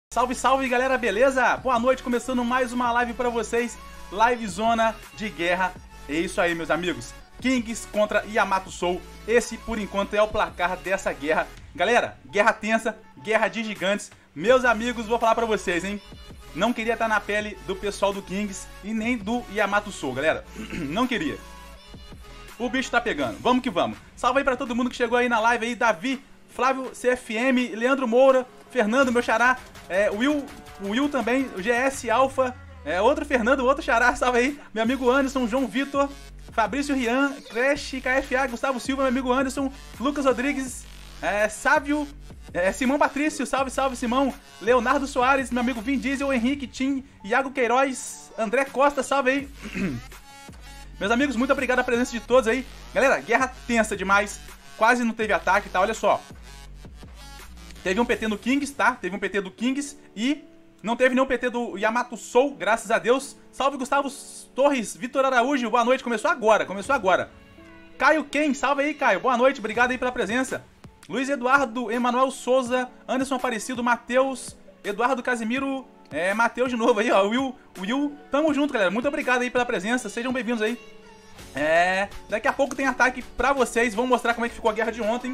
Salve, salve galera, beleza? Boa noite, começando mais uma live pra vocês. Live zona de guerra. É isso aí, meus amigos. Kings contra Yamato Soul. Esse, por enquanto, é o placar dessa guerra. Galera, guerra tensa, guerra de gigantes. Meus amigos, vou falar pra vocês, hein? Não queria estar na pele do pessoal do Kings e nem do Yamato Soul, galera. Não queria. O bicho tá pegando. Vamos que vamos. Salve aí pra todo mundo que chegou aí na live aí. Davi, Flávio CFM, Leandro Moura, Fernando, meu xará, o Will também, o GS Alpha, outro Fernando, outro xará, salve aí, meu amigo Anderson, João Vitor, Fabrício Rian, Crash, KFA, Gustavo Silva, meu amigo Anderson, Lucas Rodrigues, Sávio, Simão Patrício, salve, salve Simão, Leonardo Soares, meu amigo Vin Diesel, Henrique, Tim, Iago Queiroz, André Costa, salve aí. Meus amigos, muito obrigado a presença de todos aí. Galera, guerra tensa demais, quase não teve ataque, tá, olha só. Teve um PT no Kings, tá? Teve um PT do Kings e não teve nenhum PT do Yamato Soul, graças a Deus. Salve Gustavo Torres, Vitor Araújo, boa noite, começou agora. Caio Ken, salve aí Caio, boa noite, obrigado aí pela presença. Luiz Eduardo, Emanuel Souza, Anderson Aparecido, Matheus, Eduardo Casimiro, Matheus de novo aí, ó, Will, tamo junto galera, muito obrigado aí pela presença, sejam bem-vindos aí. Daqui a pouco tem ataque pra vocês, vamos mostrar como é que ficou a guerra de ontem.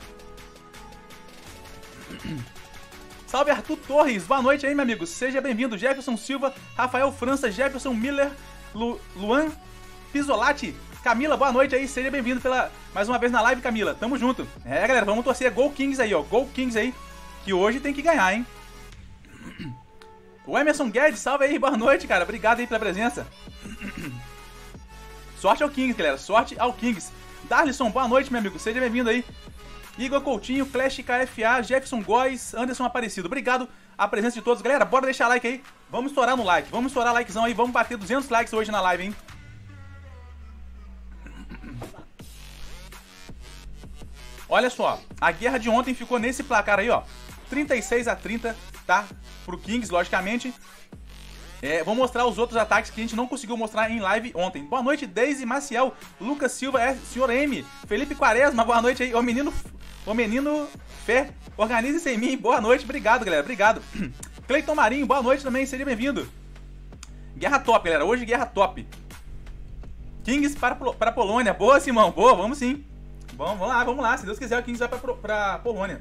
Salve Arthur Torres, boa noite aí meu amigo, seja bem-vindo. Jefferson Silva, Rafael França, Jefferson Miller, Luan Pisolati, Camila, boa noite aí, seja bem-vindo mais uma vez na live, Camila, tamo junto. Galera, vamos torcer Gol Kings aí, ó, Gol Kings aí, que hoje tem que ganhar, hein. O Emerson Guedes, salve aí, boa noite, cara, obrigado aí pela presença. Sorte ao Kings, galera, sorte ao Kings. Darlison, boa noite, meu amigo, seja bem-vindo aí. Igor Coutinho, Clash KFA, Jefferson Góes, Anderson Aparecido. Obrigado a presença de todos. Galera, bora deixar like aí. Vamos estourar no like. Vamos estourar likezão aí. Vamos bater 200 likes hoje na live, hein? Olha só. A guerra de ontem ficou nesse placar aí, ó. 36-30, tá? Pro Kings, logicamente. Vou mostrar os outros ataques que a gente não conseguiu mostrar em live ontem. Boa noite, Deise Maciel, Lucas Silva, Sr. M, Felipe Quaresma, boa noite aí. O menino Fé, organize-se em mim, boa noite, obrigado galera, obrigado. Cleiton Marinho, boa noite também, seja bem-vindo. Guerra top, galera, hoje guerra top. Kings para Polônia, boa Simão, boa, vamos sim. Vamos lá, se Deus quiser o Kings vai pra Polônia.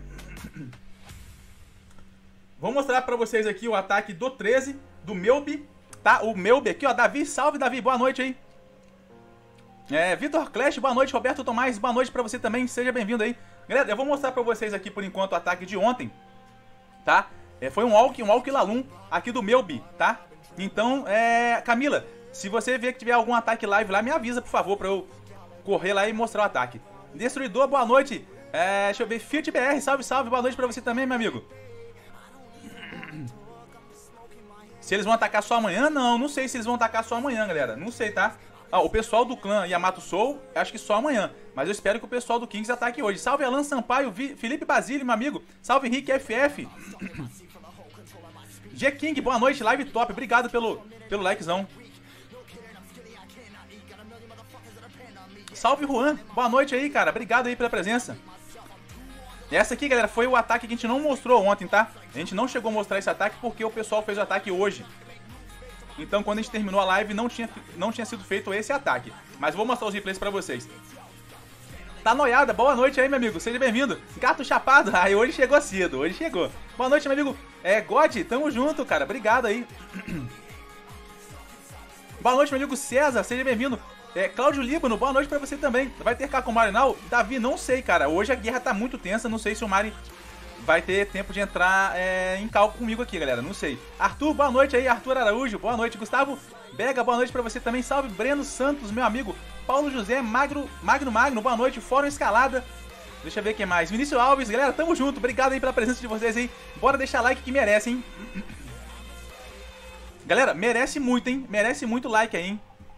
Vou mostrar pra vocês aqui o ataque do 13, do Melby, tá? O Melby aqui, ó, Davi, salve Davi, boa noite aí. Vitor Clash, boa noite, Roberto Tomás, boa noite pra você também, seja bem-vindo aí. Galera, eu vou mostrar pra vocês aqui por enquanto o ataque de ontem, tá? Foi um walk Lalum aqui do Melby, tá? Então, Camila, se você ver que tiver algum ataque live lá, me avisa, por favor, pra eu correr lá e mostrar o ataque. Destruidor, boa noite. Deixa eu ver, Fiat BR, salve, salve, boa noite pra você também, meu amigo. Se eles vão atacar só amanhã? Não sei se eles vão atacar só amanhã, galera. Não sei, tá? O pessoal do clã Yamato Soul, acho que só amanhã. Mas eu espero que o pessoal do Kings ataque hoje. Salve Alan Sampaio, Felipe Basílio, meu amigo. Salve Henrique FF. G King, boa noite, live top. Obrigado pelo likezão. Salve Juan, boa noite aí, cara. Obrigado aí pela presença. Essa aqui, galera, foi o ataque que a gente não mostrou ontem, tá? A gente não chegou a mostrar esse ataque porque o pessoal fez o ataque hoje. Então, quando a gente terminou a live, não tinha sido feito esse ataque. Mas vou mostrar os replays pra vocês. Tá noiada, boa noite aí, meu amigo, seja bem-vindo. Gato Chapado, aí hoje chegou cedo, hoje chegou. Boa noite, meu amigo. God, tamo junto, cara, obrigado aí. Boa noite, meu amigo César, seja bem-vindo. Cláudio Líbano, boa noite pra você também. Vai ter cá com o Marinal? Davi, não sei, cara. Hoje a guerra tá muito tensa, não sei se o Mari vai ter tempo de entrar em cálculo comigo aqui, galera. Não sei. Arthur, boa noite aí. Arthur Araújo, boa noite. Gustavo Bega, boa noite pra você também. Salve, Breno Santos, meu amigo. Paulo José, Magno, boa noite. Fórum Escalada. Deixa eu ver quem mais. Vinícius Alves, galera, tamo junto. Obrigado aí pela presença de vocês aí. Bora deixar like que merece, hein? Galera, merece muito, hein? Merece muito like aí, hein?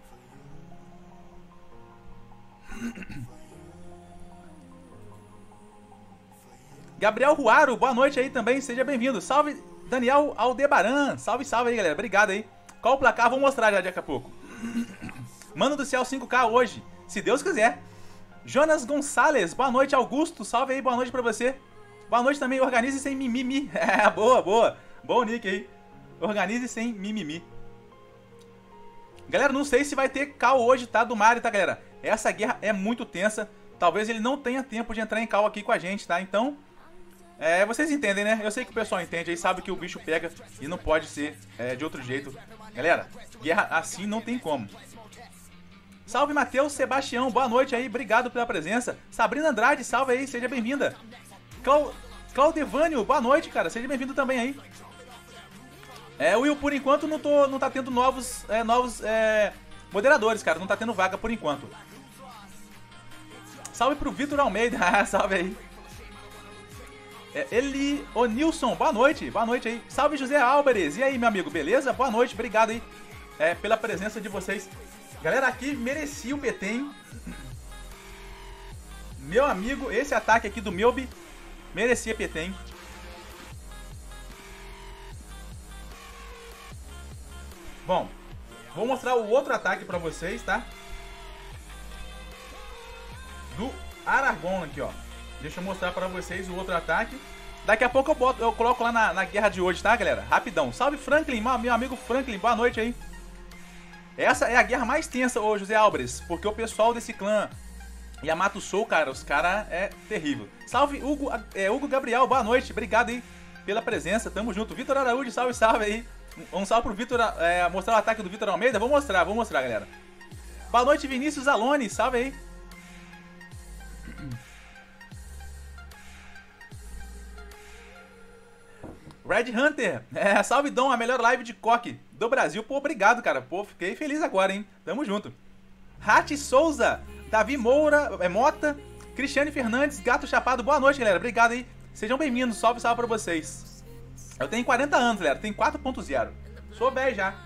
Gabriel Ruaro, boa noite aí também, seja bem-vindo. Salve Daniel Aldebaran, salve, salve aí galera, obrigado aí. Qual o placar? Vou mostrar já daqui a pouco. Mano do céu 5K hoje, se Deus quiser. Jonas Gonçalves, boa noite Augusto, salve aí, boa noite pra você. Boa noite também, organize sem mimimi. Boa, boa. Bom nick aí. Organize sem mimimi. Galera, não sei se vai ter call hoje, tá? Do Mario, tá, galera? Essa guerra é muito tensa. Talvez ele não tenha tempo de entrar em call aqui com a gente, tá? Então, vocês entendem, né? Eu sei que o pessoal entende aí, sabe que o bicho pega e não pode ser de outro jeito. Galera, guerra assim não tem como. Salve, Matheus Sebastião. Boa noite aí. Obrigado pela presença. Sabrina Andrade, salve aí. Seja bem-vinda. Claudevânio, boa noite, cara. Seja bem-vindo também aí. Will, por enquanto não tá tendo novos moderadores, cara. Não tá tendo vaga por enquanto. Salve pro Vitor Almeida. Salve aí. O Nilson, boa noite aí. Salve, José Álvares. E aí, meu amigo, beleza? Boa noite, obrigado aí pela presença de vocês. Galera, aqui merecia o PT, hein? Meu amigo, esse ataque aqui do Melby merecia PT, hein? Bom, vou mostrar o outro ataque pra vocês, tá? Do Aragorn aqui, ó. Deixa eu mostrar pra vocês o outro ataque. Daqui a pouco eu coloco lá na guerra de hoje, tá, galera? Rapidão. Salve, Franklin, meu amigo Franklin. Boa noite aí. Essa é a guerra mais tensa, ô José Álvares, porque o pessoal desse clã Yamato Soul, cara, os caras é terrível. Salve, Hugo Gabriel. Boa noite. Obrigado aí pela presença. Tamo junto. Vitor Araújo, salve, salve aí. Um salve pro Vitor, mostrar o ataque do Vitor Almeida. Vou mostrar, galera. Boa noite, Vinícius Alone. Salve aí. Red Hunter. Salve, Dom. A melhor live de coque do Brasil. Pô, obrigado, cara. Pô, fiquei feliz agora, hein. Tamo junto. Rati Souza. Davi Moura. Mota. Cristiane Fernandes. Gato Chapado. Boa noite, galera. Obrigado aí. Sejam bem-vindos. Salve, salve pra vocês. Eu tenho 40 anos, galera. Tenho 4.0. Sou velho já.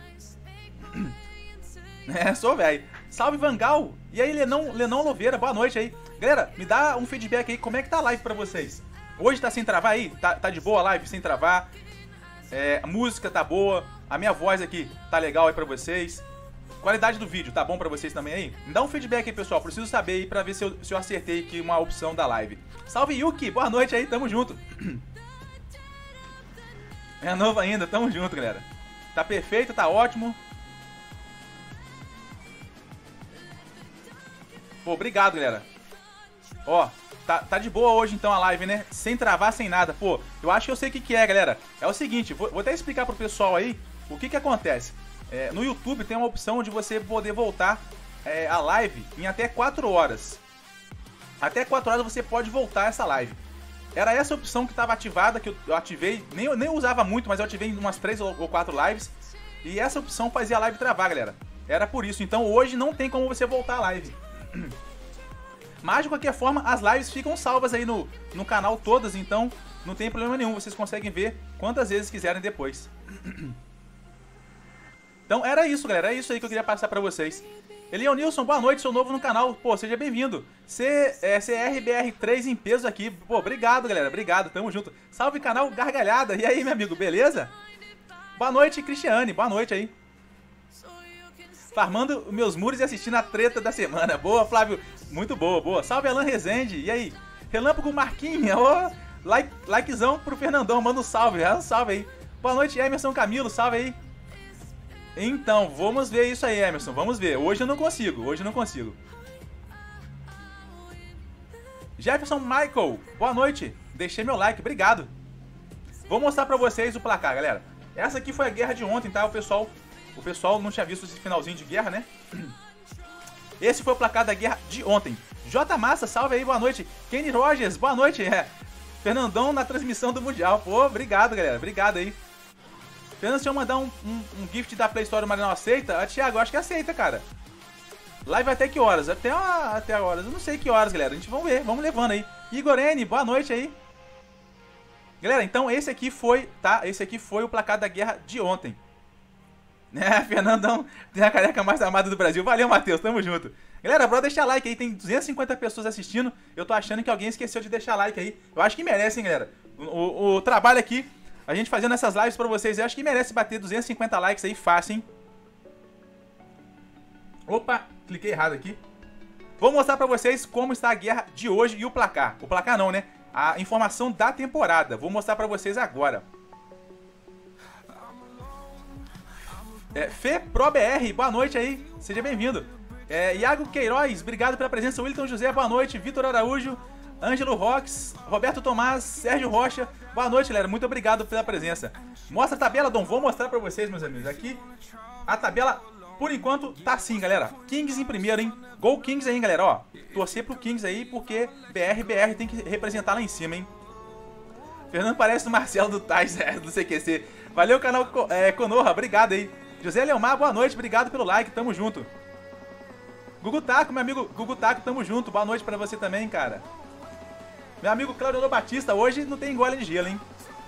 Sou velho. Salve, Vangal. E aí, Lenão Louveira. Boa noite aí. Galera, me dá um feedback aí. Como é que tá a live pra vocês? Hoje tá sem travar aí? Tá de boa a live? Sem travar? A música tá boa? A minha voz aqui tá legal aí pra vocês? Qualidade do vídeo tá bom pra vocês também aí? Me dá um feedback aí, pessoal. Preciso saber aí pra ver se eu acertei aqui uma opção da live. Salve, Yuki. Boa noite aí. Tamo junto. É novo ainda, tamo junto, galera. Tá perfeito, tá ótimo. Pô, obrigado, galera. Ó, tá de boa hoje então a live, né? Sem travar, sem nada. Pô, eu acho que eu sei o que é, galera. É o seguinte, vou até explicar pro pessoal aí o que acontece. No YouTube tem uma opção de você poder voltar a live em até 4 horas. Até 4 horas você pode voltar essa live. Era essa opção que estava ativada, que eu ativei, nem usava muito, mas eu ativei em umas 3 ou 4 lives. E essa opção fazia a live travar, galera. Era por isso. Então hoje não tem como você voltar a live. Mas de qualquer forma, as lives ficam salvas aí no canal todas, então não tem problema nenhum. Vocês conseguem ver quantas vezes quiserem depois. Então era isso, galera. É isso aí que eu queria passar pra vocês. Elianilson, boa noite, sou novo no canal. Pô, seja bem-vindo. CRBR3 em peso aqui. Pô, obrigado, galera. Obrigado, tamo junto. Salve, canal Gargalhada. E aí, meu amigo, beleza? Boa noite, Cristiane. Boa noite aí. Farmando meus muros e assistindo a treta da semana. Boa, Flávio. Muito boa, boa. Salve, Alan Rezende. E aí? Relâmpago Marquinha. Ô, likezão pro Fernandão. Manda um salve. Um salve aí. Boa noite, Emerson Camilo. Salve aí. Então, vamos ver isso aí, Emerson. Vamos ver. Hoje eu não consigo. Jefferson Michael. Boa noite. Deixei meu like. Obrigado. Vou mostrar pra vocês o placar, galera. Essa aqui foi a guerra de ontem, tá? O pessoal não tinha visto esse finalzinho de guerra, né? Esse foi o placar da guerra de ontem. J Massa, salve aí, boa noite. Kenny Rogers, boa noite. Fernandão na transmissão do Mundial. Pô, obrigado, galera. Obrigado aí. Fernando, se eu mandar um gift da Play Store, o Mario não aceita? Thiago, eu acho que aceita, cara. Live até que horas? Até horas. Eu não sei que horas, galera. A gente vamos ver, vamos levando aí. Igor N, boa noite aí. Galera, então esse aqui foi, tá? Esse aqui foi o placar da guerra de ontem. Fernandão tem a careca mais amada do Brasil. Valeu, Matheus, tamo junto. Galera, bora deixar like aí, tem 250 pessoas assistindo. Eu tô achando que alguém esqueceu de deixar like aí. Eu acho que merece, hein, galera. O trabalho aqui, a gente fazendo essas lives pra vocês, eu acho que merece bater 250 likes aí, fácil, hein. Opa, cliquei errado aqui. Vou mostrar pra vocês como está a guerra de hoje e o placar. O placar não, né? A informação da temporada. Vou mostrar pra vocês agora. FeProBR, boa noite aí, seja bem-vindo. Iago Queiroz, obrigado pela presença. Wilton José, boa noite. Vitor Araújo, Ângelo Rox, Roberto Tomás, Sérgio Rocha, boa noite, galera. Muito obrigado pela presença. Mostra a tabela, Dom. Vou mostrar pra vocês, meus amigos. Aqui, a tabela, por enquanto, tá assim, galera. Kings em primeiro, hein? Gol Kings aí, galera, ó. Torcer pro Kings aí, porque BR tem que representar lá em cima, hein? Fernando parece o Marcelo do Tais, do CQC. Valeu, canal Conorra, obrigado aí. José Leomar, boa noite, obrigado pelo like, tamo junto. Gugu Taco, meu amigo Gugu Taco, tamo junto, boa noite pra você também, cara. Meu amigo Claudio Batista, hoje não tem gole de gelo, hein?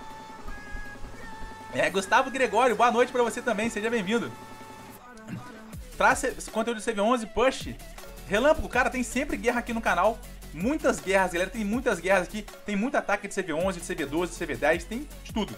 Gustavo Gregório, boa noite pra você também, seja bem-vindo. Traz conteúdo de CV11, push. Relâmpago, cara, tem sempre guerra aqui no canal. Muitas guerras, galera, tem muitas guerras aqui. Tem muito ataque de CV11, de CV12, de CV10, tem de tudo.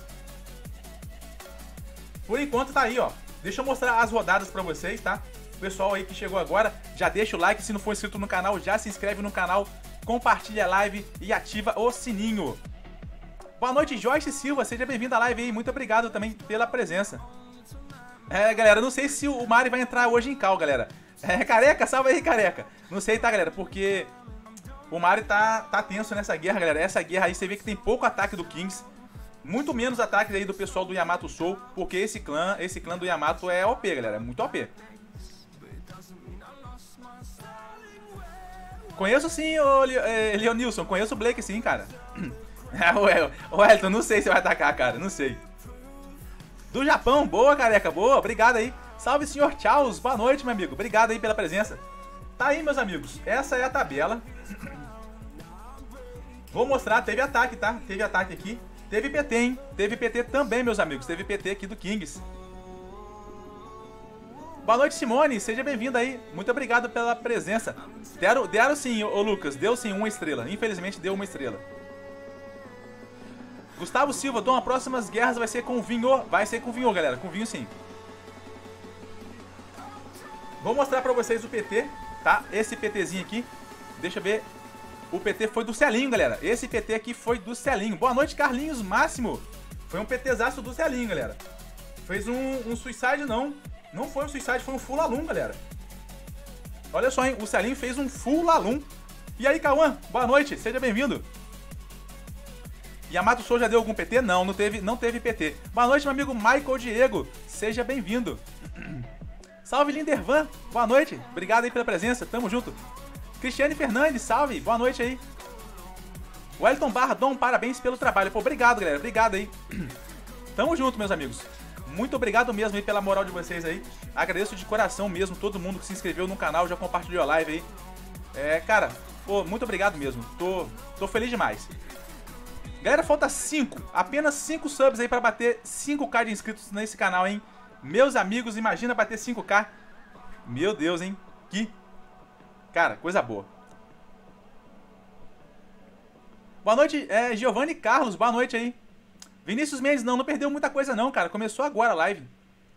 Por enquanto tá aí, ó. Deixa eu mostrar as rodadas pra vocês, tá? O pessoal aí que chegou agora, já deixa o like. Se não for inscrito no canal, já se inscreve no canal. Compartilha a live e ativa o sininho. Boa noite, Joyce Silva. Seja bem-vindo à live aí. Muito obrigado também pela presença. Galera, não sei se o Mari vai entrar hoje em cal, galera. Careca, salve aí, Careca. Não sei, tá, galera? Porque o Mari tá tenso nessa guerra, galera. Essa guerra aí, você vê que tem pouco ataque do Kings. Muito menos ataques aí do pessoal do Yamato Soul, porque esse clã do Yamato é OP, galera, é muito OP. Conheço sim, Leonilson, conheço o Blake sim, cara. O Elton, não sei se vai atacar, cara, não sei. Do Japão, boa, Careca, boa, obrigado aí. Salve, senhor Charles, boa noite, meu amigo, obrigado aí pela presença. Tá aí, meus amigos, essa é a tabela. Vou mostrar, teve ataque, tá? Teve ataque aqui. Teve PT, hein? Teve PT também, meus amigos. Teve PT aqui do Kings. Boa noite, Simone. Seja bem-vinda aí. Muito obrigado pela presença. Deram sim, ô Lucas. Deu sim uma estrela. Infelizmente deu uma estrela. Gustavo Silva, Dom, as próximas guerras vai ser com vinho. Vai ser com vinho, galera. Com vinho sim. Vou mostrar pra vocês o PT, tá? Esse PTzinho aqui. Deixa eu ver. O PT foi do Celinho, galera. Esse PT aqui foi do Celinho. Boa noite, Carlinhos Máximo. Foi um PTzaço do Celinho, galera. Fez um suicide, não. Não foi um suicide, foi um full alum, galera. Olha só, hein. O Celinho fez um full alum. E aí, Cauã? Boa noite. Seja bem-vindo. Yamato Soul já deu algum PT? Não, não teve PT. Boa noite, meu amigo Michael Diego. Seja bem-vindo. Salve, Lindervan. Boa noite. Obrigado aí pela presença. Tamo junto. Cristiane Fernandes, salve, boa noite aí. Wellington Barra, Dom, parabéns pelo trabalho. Pô, obrigado, galera, obrigado aí. Tamo junto, meus amigos. Muito obrigado mesmo aí pela moral de vocês aí. Agradeço de coração mesmo todo mundo que se inscreveu no canal, já compartilhou a live aí. Cara, pô, muito obrigado mesmo. Tô feliz demais. Galera, falta 5, apenas 5 subs aí pra bater 5k de inscritos nesse canal, hein. Meus amigos, imagina bater 5k. Meu Deus, hein. Cara, coisa boa. Boa noite, Giovanni Carlos, boa noite aí. Vinícius Mendes, não perdeu muita coisa não, cara. Começou agora a live.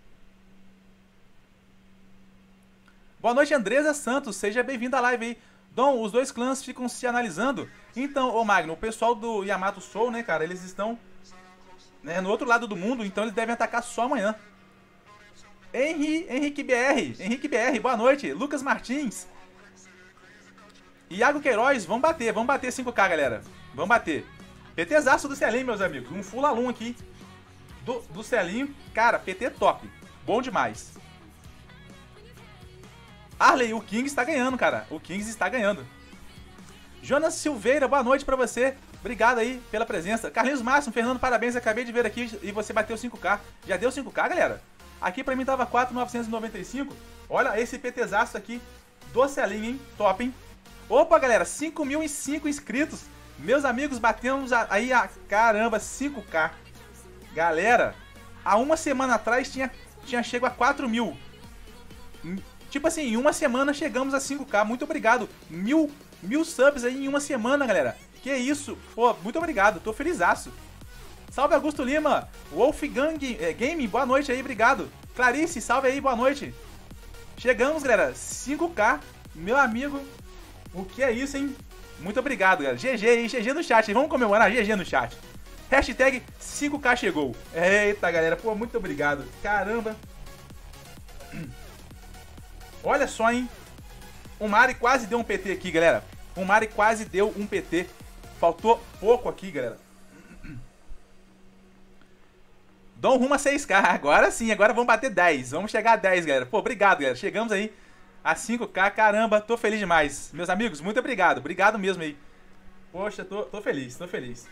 Boa noite, Andresa Santos, seja bem-vindo à live aí. Dom, os dois clãs ficam se analisando. Então, ô Magno, o pessoal do Yamato Soul, né, cara, eles estão no outro lado do mundo, então eles devem atacar só amanhã. Henrique BR, boa noite. Lucas Martins. Iago Queiroz, vamos bater 5k, galera. Vamos bater. PTzaço do Celinho, meus amigos. Um full alum aqui do Celinho. Cara, PT top. Bom demais. Arley, o Kings está ganhando, cara. O Kings está ganhando. Jonas Silveira, boa noite pra você. Obrigado aí pela presença. Carlinhos Máximo, Fernando, parabéns. Acabei de ver aqui e você bateu 5k. Já deu 5k, galera? Aqui pra mim tava 4.995. Olha esse PTzaço aqui do Celinho, hein? Top, hein? Opa, galera, 5.005 inscritos. Meus amigos, batemos aí a caramba, 5k. Galera, há uma semana atrás tinha chego a 4.000. Tipo assim, em uma semana chegamos a 5k. Muito obrigado. Mil subs aí em uma semana, galera. Que isso? Pô, muito obrigado. Tô felizaço. Salve, Augusto Lima. Wolfgang Game, boa noite aí, obrigado. Clarice, salve aí, boa noite. Chegamos, galera, 5k. Meu amigo, o que é isso, hein? Muito obrigado, galera. GG, hein? GG no chat. Vamos comemorar GG no chat. Hashtag 5k chegou. Eita, galera. Pô, muito obrigado. Caramba. Olha só, hein? O Mari quase deu um PT aqui, galera. O Mari quase deu um PT. Faltou pouco aqui, galera. Dom rumo a 6k. Agora sim, agora vamos bater 10. Vamos chegar a 10, galera. Pô, obrigado, galera. Chegamos aí a 5k. Caramba, tô feliz demais. Meus amigos, muito obrigado. Obrigado mesmo aí. Poxa, tô feliz, tô feliz.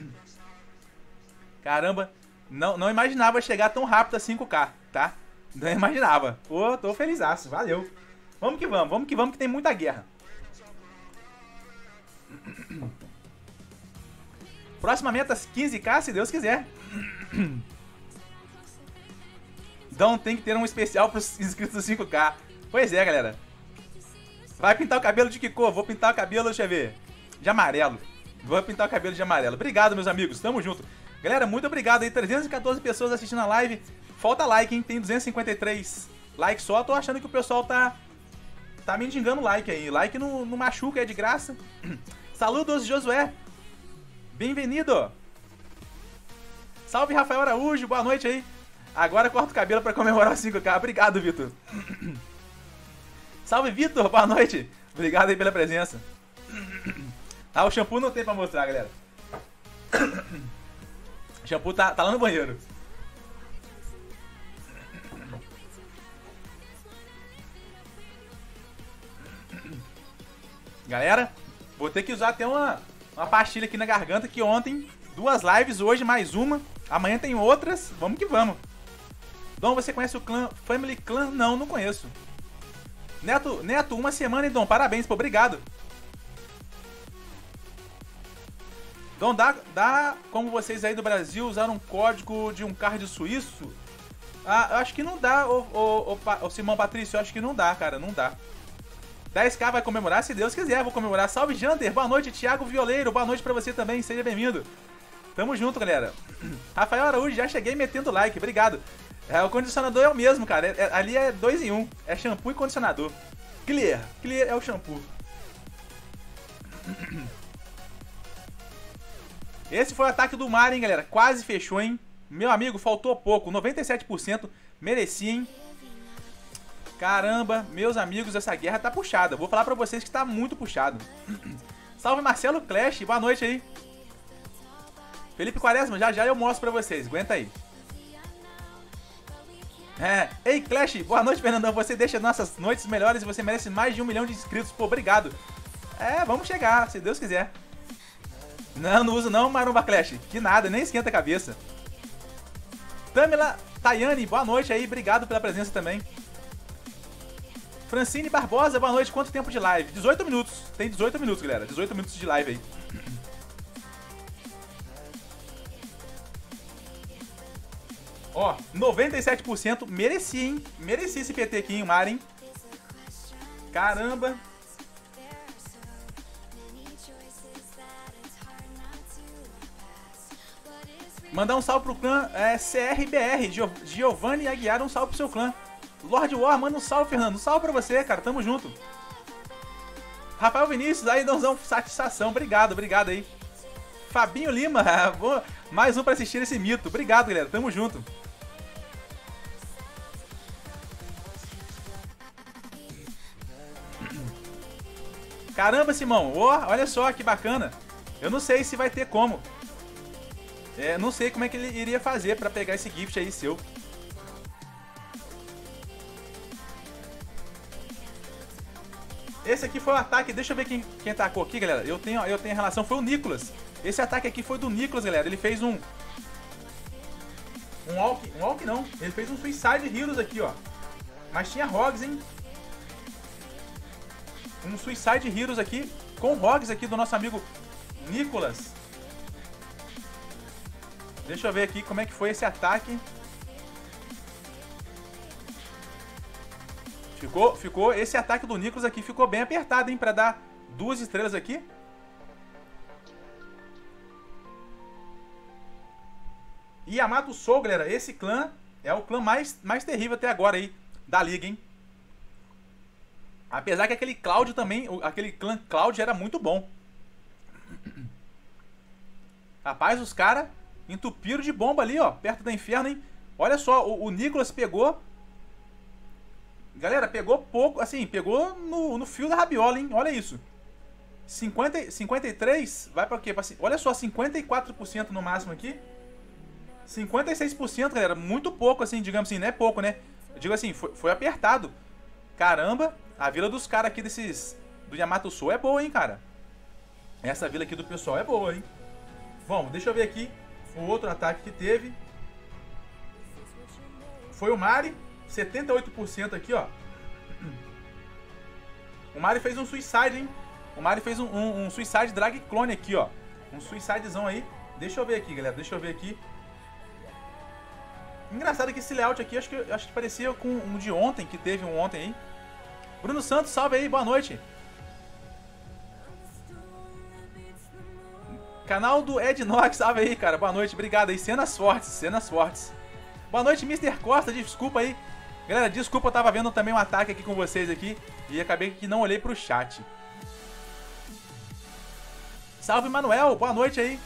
Caramba, não imaginava chegar tão rápido a 5k, tá? Não imaginava. Pô, tô felizaço. Valeu. Vamos que tem muita guerra. Próxima meta, 15k, se Deus quiser. Então tem que ter um especial pros inscritos do 5k. Pois é, galera. Vai pintar o cabelo de que cor? Vou pintar o cabelo, deixa eu ver, de amarelo. Vou pintar o cabelo de amarelo. Obrigado, meus amigos. Tamo junto. Galera, muito obrigado aí. 314 pessoas assistindo a live. Falta like, hein? Tem 253 likes só. Tô achando que o pessoal tá mendigando like aí. Like no machuca, é de graça. Saludos, Josué. Bem-vindo. Salve, Rafael Araújo. Boa noite aí. Agora corta o cabelo pra comemorar os 5k. Obrigado, Vitor. Salve, Vitor. Boa noite. Obrigado aí pela presença. Ah, o shampoo não tem pra mostrar, galera. O shampoo tá lá no banheiro. Galera, vou ter que usar até uma pastilha aqui na garganta, que ontem 2 lives, hoje mais uma. Amanhã tem outras. Vamos que vamos. Dom, você conhece o clã Family Clan? Não conheço. Neto, uma semana, hein, Dom? Parabéns, pô, obrigado. Dom, dá como vocês aí do Brasil usaram um código de um card suíço? Ah, eu acho que não dá, ô Simão Patrício, eu acho que não dá, cara, não dá. 10k vai comemorar, se Deus quiser, vou comemorar. Salve, Jander, boa noite, Thiago Violeiro, boa noite pra você também, seja bem-vindo. Tamo junto, galera. Rafael Araújo, já cheguei metendo like, obrigado. O condicionador é o mesmo, cara, ali é 2 em 1, é shampoo e condicionador. Clear é o shampoo. Esse foi o ataque do Mar, hein, galera, quase fechou, hein. Meu amigo, faltou pouco, 97%, merecia, hein. Caramba, meus amigos, essa guerra tá puxada. Vou falar pra vocês que tá muito puxado. Salve, Marcelo Clash, boa noite aí. Felipe Quaresma, já eu mostro pra vocês, aguenta aí. Ei, Clash, boa noite, Fernandão. Você deixa nossas noites melhores e você merece mais de 1 milhão de inscritos. Pô, obrigado. Vamos chegar, se Deus quiser. Não uso não, Maromba Clash. Que nada, nem esquenta a cabeça. Tamila Tayane, boa noite aí, obrigado pela presença também. Francine Barbosa, boa noite. Quanto tempo de live? 18 minutos. Tem 18 minutos, galera. 18 minutos de live aí. Ó, 97%. Mereci, hein? Mereci esse PT aqui, hein, Mari, hein? Caramba. Mandar um salve pro clã CRBR. Giovanni Aguiar, um salve pro seu clã. Lord War, manda um salve, Fernando. Um salve pra você, cara. Tamo junto. Rafael Vinícius, aí, Dãozão, satisfação. Obrigado aí. Fabinho Lima, mais um pra assistir esse mito. Obrigado, galera. Tamo junto. Caramba, Simão. Olha só que bacana. Eu não sei se vai ter como. Não sei como é que ele iria fazer pra pegar esse gift aí seu. Esse aqui foi o ataque, deixa eu ver quem atacou aqui, galera. Eu tenho a relação, foi o Nicolas. Esse ataque aqui foi do Nicolas, galera. Ele fez um walk não. Ele fez um Suicide Heroes aqui, ó. Mas tinha Rogues, hein. Um Suicide Heroes aqui, com Rogues aqui do nosso amigo Nicolas. Deixa eu ver aqui como é que foi esse ataque. Ficou esse ataque do Nicolas aqui ficou bem apertado, hein, pra dar 2 estrelas aqui. E Yamato Soul, galera, esse clã é o clã mais terrível até agora aí da liga, hein. Apesar que aquele Cláudio também, aquele clã Cláudio era muito bom. Rapaz, os caras entupiram de bomba ali, ó, perto do inferno, hein. Olha só, o Nicolas pegou Galera, pegou pouco, assim, pegou no fio da rabiola, hein? Olha isso. 53, vai pra quê? Olha só, 54% no máximo aqui. 56%, galera, muito pouco, assim, digamos assim, não é pouco, né? Eu digo assim, foi apertado. Caramba, a vila dos caras aqui do Yamato Sou é boa, hein, cara. Essa vila aqui do pessoal é boa, hein. Bom, deixa eu ver aqui o outro ataque que teve. Foi o Mari, 78% aqui, ó. O Mari fez um suicide, hein. O Mari fez um suicide drag clone aqui, ó. Um suicidezão aí. Deixa eu ver aqui, galera, deixa eu ver aqui. Engraçado que esse layout aqui, acho que parecia com um de ontem, que teve um ontem aí. Bruno Santos, salve aí, boa noite. Canal do Ed Nox, salve aí, cara, boa noite, obrigado aí. Cenas fortes, cenas fortes. Boa noite, Mr. Costa, desculpa aí. Galera, desculpa, eu tava vendo também um ataque aqui com vocês aqui e acabei que não olhei pro chat. Salve, Manuel, boa noite aí.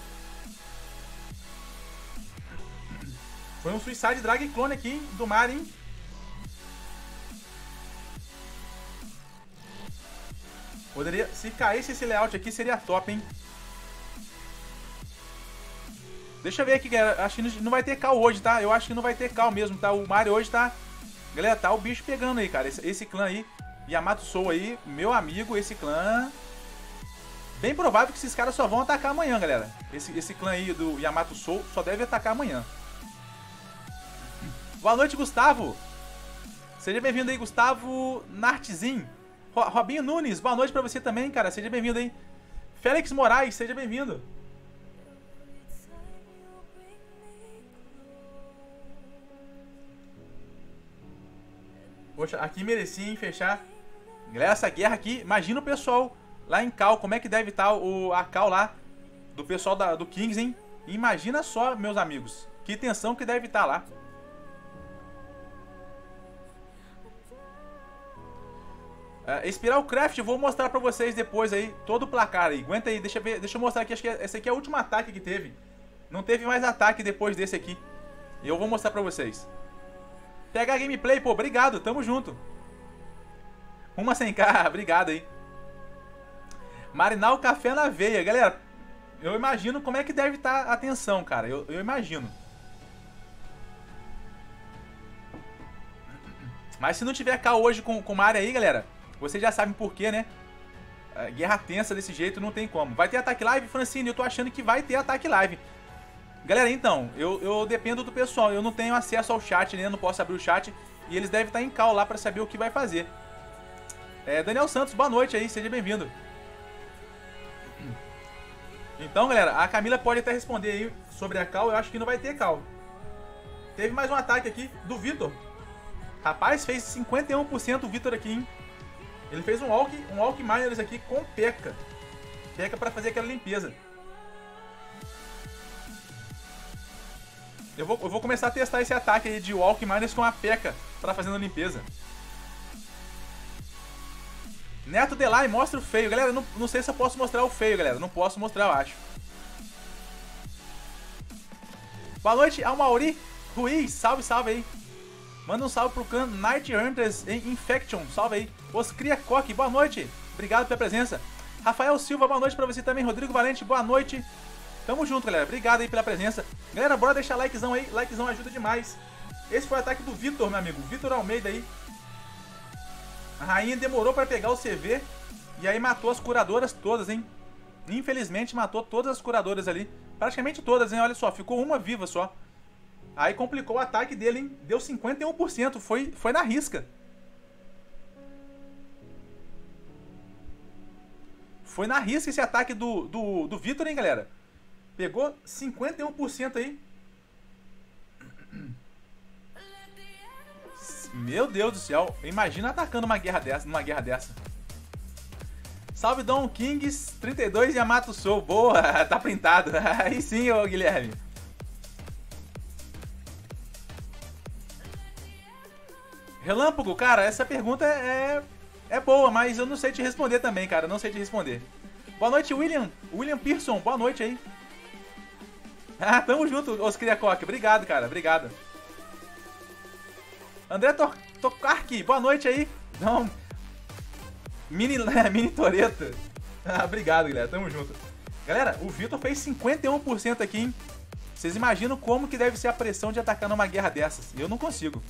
Foi um Suicide Drag Clone aqui, hein, do Mari, hein? Poderia, se caísse esse layout aqui, seria top, hein? Deixa eu ver aqui, galera. Acho que não vai ter cal hoje, tá? Eu acho que não vai ter cal mesmo, tá? O Mario hoje tá... Galera, tá o bicho pegando aí, cara. Esse clã aí, Yamato Sou aí, meu amigo, esse clã... Bem provável que esses caras só vão atacar amanhã, galera. Esse clã aí do Yamato Sou só deve atacar amanhã. Boa noite, Gustavo. Seja bem-vindo aí, Gustavo Nartzin. Robinho Nunes, boa noite pra você também, cara. Seja bem-vindo aí. Félix Moraes, seja bem-vindo. Poxa, aqui merecia, hein, fechar. Galera, essa guerra aqui, imagina o pessoal lá em Cal, como é que deve estar a Cal lá do pessoal do Kings, hein? Imagina só, meus amigos, que tensão que deve estar lá. Espiral Craft, eu vou mostrar pra vocês depois aí, todo o placar aí. Aguenta aí, deixa eu mostrar aqui, acho que esse aqui é o último ataque que teve. Não teve mais ataque depois desse aqui. E eu vou mostrar pra vocês. PH Gameplay, pô, obrigado, tamo junto. Uma 100k, obrigado aí. Marinar o café na veia, galera. Eu imagino como é que deve estar a tensão, cara, eu imagino. Mas se não tiver cal hoje com o Mario aí, galera, vocês já sabem por quê, né? Guerra tensa desse jeito não tem como. Vai ter ataque live, Francine? Eu tô achando que vai ter ataque live. Galera, então, eu dependo do pessoal. Eu não tenho acesso ao chat, né? Eu não posso abrir o chat. E eles devem estar em cal lá pra saber o que vai fazer. Daniel Santos, boa noite aí, seja bem-vindo. Então, galera, a Camila pode até responder aí sobre a cal. Eu acho que não vai ter cal. Teve mais um ataque aqui do Vitor. Rapaz, fez 51% o Vitor aqui, hein? Ele fez um Walk Miners aqui com P.E.K.K.A. P.E.K.K.A pra fazer aquela limpeza. Eu vou começar a testar esse ataque aí de Walk Miners com a P.E.K.K.A pra fazendo limpeza. Neto Delay, mostra o feio. Galera, eu não sei se eu posso mostrar o feio, galera. Não posso mostrar, eu acho. Boa noite, Almauri Ruiz. Salve, salve aí. Manda um salve pro clã Night Hunters em Infection. Salve aí. Oscria Coque, boa noite. Obrigado pela presença. Rafael Silva, boa noite pra você também. Rodrigo Valente, boa noite. Tamo junto, galera. Obrigado aí pela presença. Galera, bora deixar likezão aí. Likezão ajuda demais. Esse foi o ataque do Vitor, meu amigo. Vitor Almeida aí. A rainha demorou pra pegar o CV. E aí matou as curadoras todas, hein. Infelizmente matou todas as curadoras ali. Praticamente todas, hein. Olha só, ficou uma viva só. Aí complicou o ataque dele, hein? Deu 51%, foi na risca. Foi na risca esse ataque do Vitor, hein, galera? Pegou 51% aí. Meu Deus do céu. Imagina atacando numa guerra dessa. Salve Dom Kings 32 Yamato Sou. Boa, tá printado. Aí sim, ô Guilherme. Relâmpago, cara, essa pergunta é boa, mas eu não sei te responder também, cara. Não sei te responder. Boa noite, William Pearson. Boa noite aí. Ah, tamo junto, Oscria Coque. Obrigado, cara. Obrigado. André Tokarki, boa noite aí. Não. Mini Toreta. Ah, obrigado, galera. Tamo junto. Galera, o Vitor fez 51% aqui, hein? Vocês imaginam como que deve ser a pressão de atacar numa guerra dessas? Eu não consigo.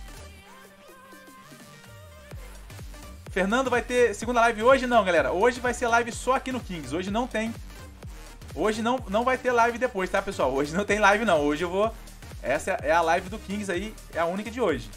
Fernando vai ter segunda live hoje? Não, galera. Hoje vai ser live só aqui no Kings. Hoje não tem. Hoje não vai ter live depois, tá, pessoal? Hoje não tem live, não. Hoje eu vou... Essa é a live do Kings aí. É a única de hoje.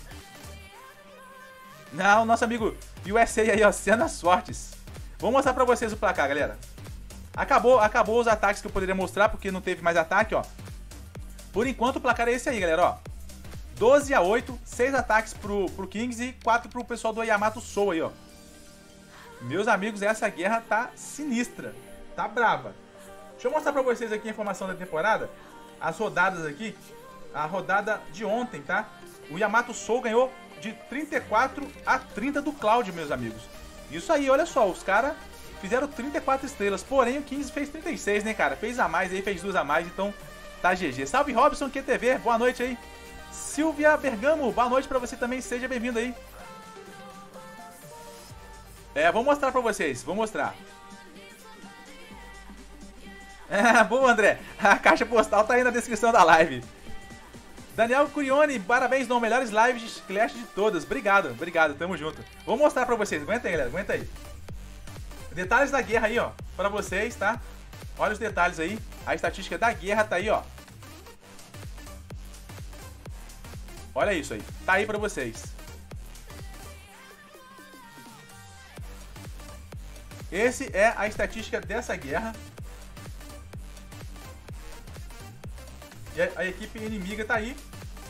Não, nosso amigo USA aí, ó. Cenas fortes. Vou mostrar pra vocês o placar, galera. Acabou os ataques que eu poderia mostrar, porque não teve mais ataque, ó. Por enquanto o placar é esse aí, galera, ó. 12-8, 6 ataques pro Kings e 4 pro pessoal do Yamato Soul aí, ó. Meus amigos, essa guerra tá sinistra. Tá brava. Deixa eu mostrar pra vocês aqui a informação da temporada. As rodadas aqui. A rodada de ontem, tá? O Yamato Soul ganhou de 34-30 do Cloud, meus amigos. Isso aí, olha só. Os caras fizeram 34 estrelas. Porém, o Kings fez 36, né, cara? Fez a mais aí, fez 2 a mais. Então, tá GG. Salve, Robson QTV. Boa noite aí. Silvia Bergamo. Boa noite pra você também. Seja bem-vindo aí. Vou mostrar pra vocês. Vou mostrar. Boa, André. A caixa postal tá aí na descrição da live. Daniel Curione, parabéns, não, melhores lives de Clash de todas. Obrigado, tamo junto. Vou mostrar pra vocês, aguenta aí, galera, aguenta aí. Detalhes da guerra aí, ó, pra vocês, tá? Olha os detalhes aí, a estatística da guerra tá aí, ó. Olha isso aí, tá aí pra vocês. Esse é a estatística dessa guerra. E a equipe inimiga tá aí.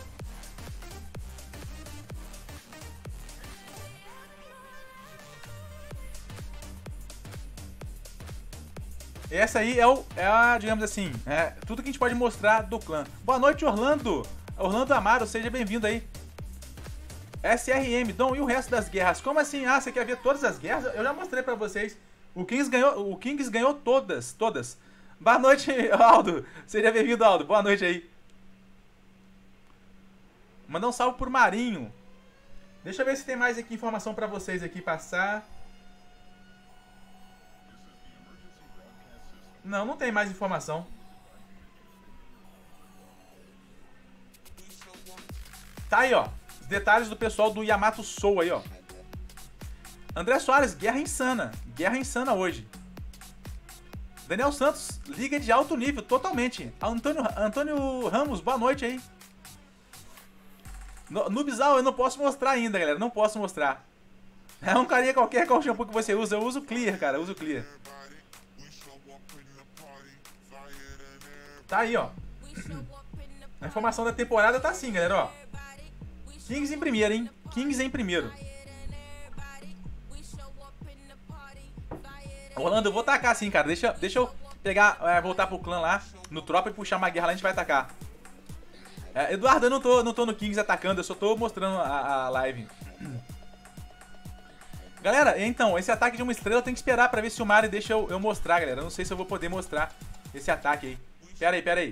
Essa aí digamos assim, tudo que a gente pode mostrar do clã. Boa noite, Orlando. Orlando Amaro, seja bem-vindo aí. SRM, Dom, e o resto das guerras? Como assim? Ah, você quer ver todas as guerras? Eu já mostrei pra vocês. O Kings ganhou todas. Boa noite, Aldo. Seja bem-vindo, Aldo. Boa noite aí. Mandar um salve pro Marinho. Deixa eu ver se tem mais aqui informação pra vocês aqui passar. Não tem mais informação. Tá aí, ó. Os detalhes do pessoal do Yamato Soul aí, ó. André Soares, guerra insana. Guerra insana hoje. Daniel Santos, liga de alto nível, totalmente. Antônio Ramos, boa noite aí. No Bizarro eu não posso mostrar ainda, galera. Não posso mostrar. É um carinha qualquer, qual shampoo que você usa. Eu uso Clear, cara. Eu uso Clear. Tá aí, ó. A informação da temporada tá assim, galera, ó. Kings em primeiro, hein? Kings em primeiro. Rolando, eu vou tacar assim, cara. Deixa eu pegar, voltar pro clã lá, no tropa e puxar uma guerra lá, a gente vai atacar. Eduardo, eu não tô no Kings atacando, eu só tô mostrando a live. Galera, então, esse ataque de uma estrela tem que esperar pra ver se o Mario deixa eu mostrar, galera. Eu não sei se eu vou poder mostrar esse ataque aí. Pera aí.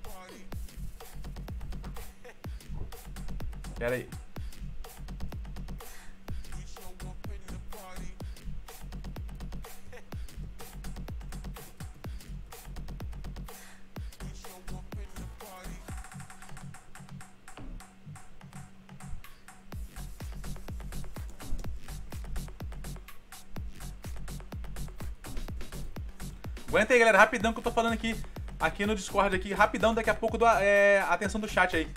Aguenta aí, galera, rapidão que eu tô falando aqui no Discord, aqui, rapidão, daqui a pouco dou a atenção do chat aí.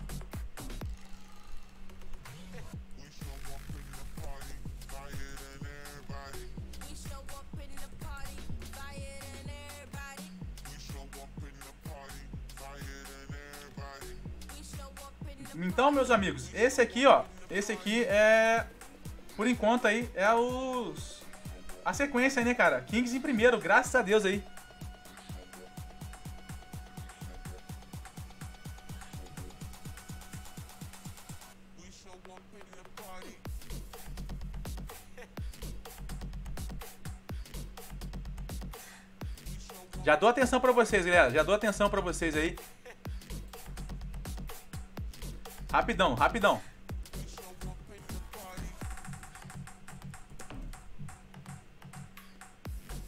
Então, meus amigos, esse aqui, ó, por enquanto aí, a sequência aí, né, cara? Kings em primeiro, graças a Deus aí. Já dou atenção pra vocês, galera. Já dou atenção pra vocês aí. Rapidão.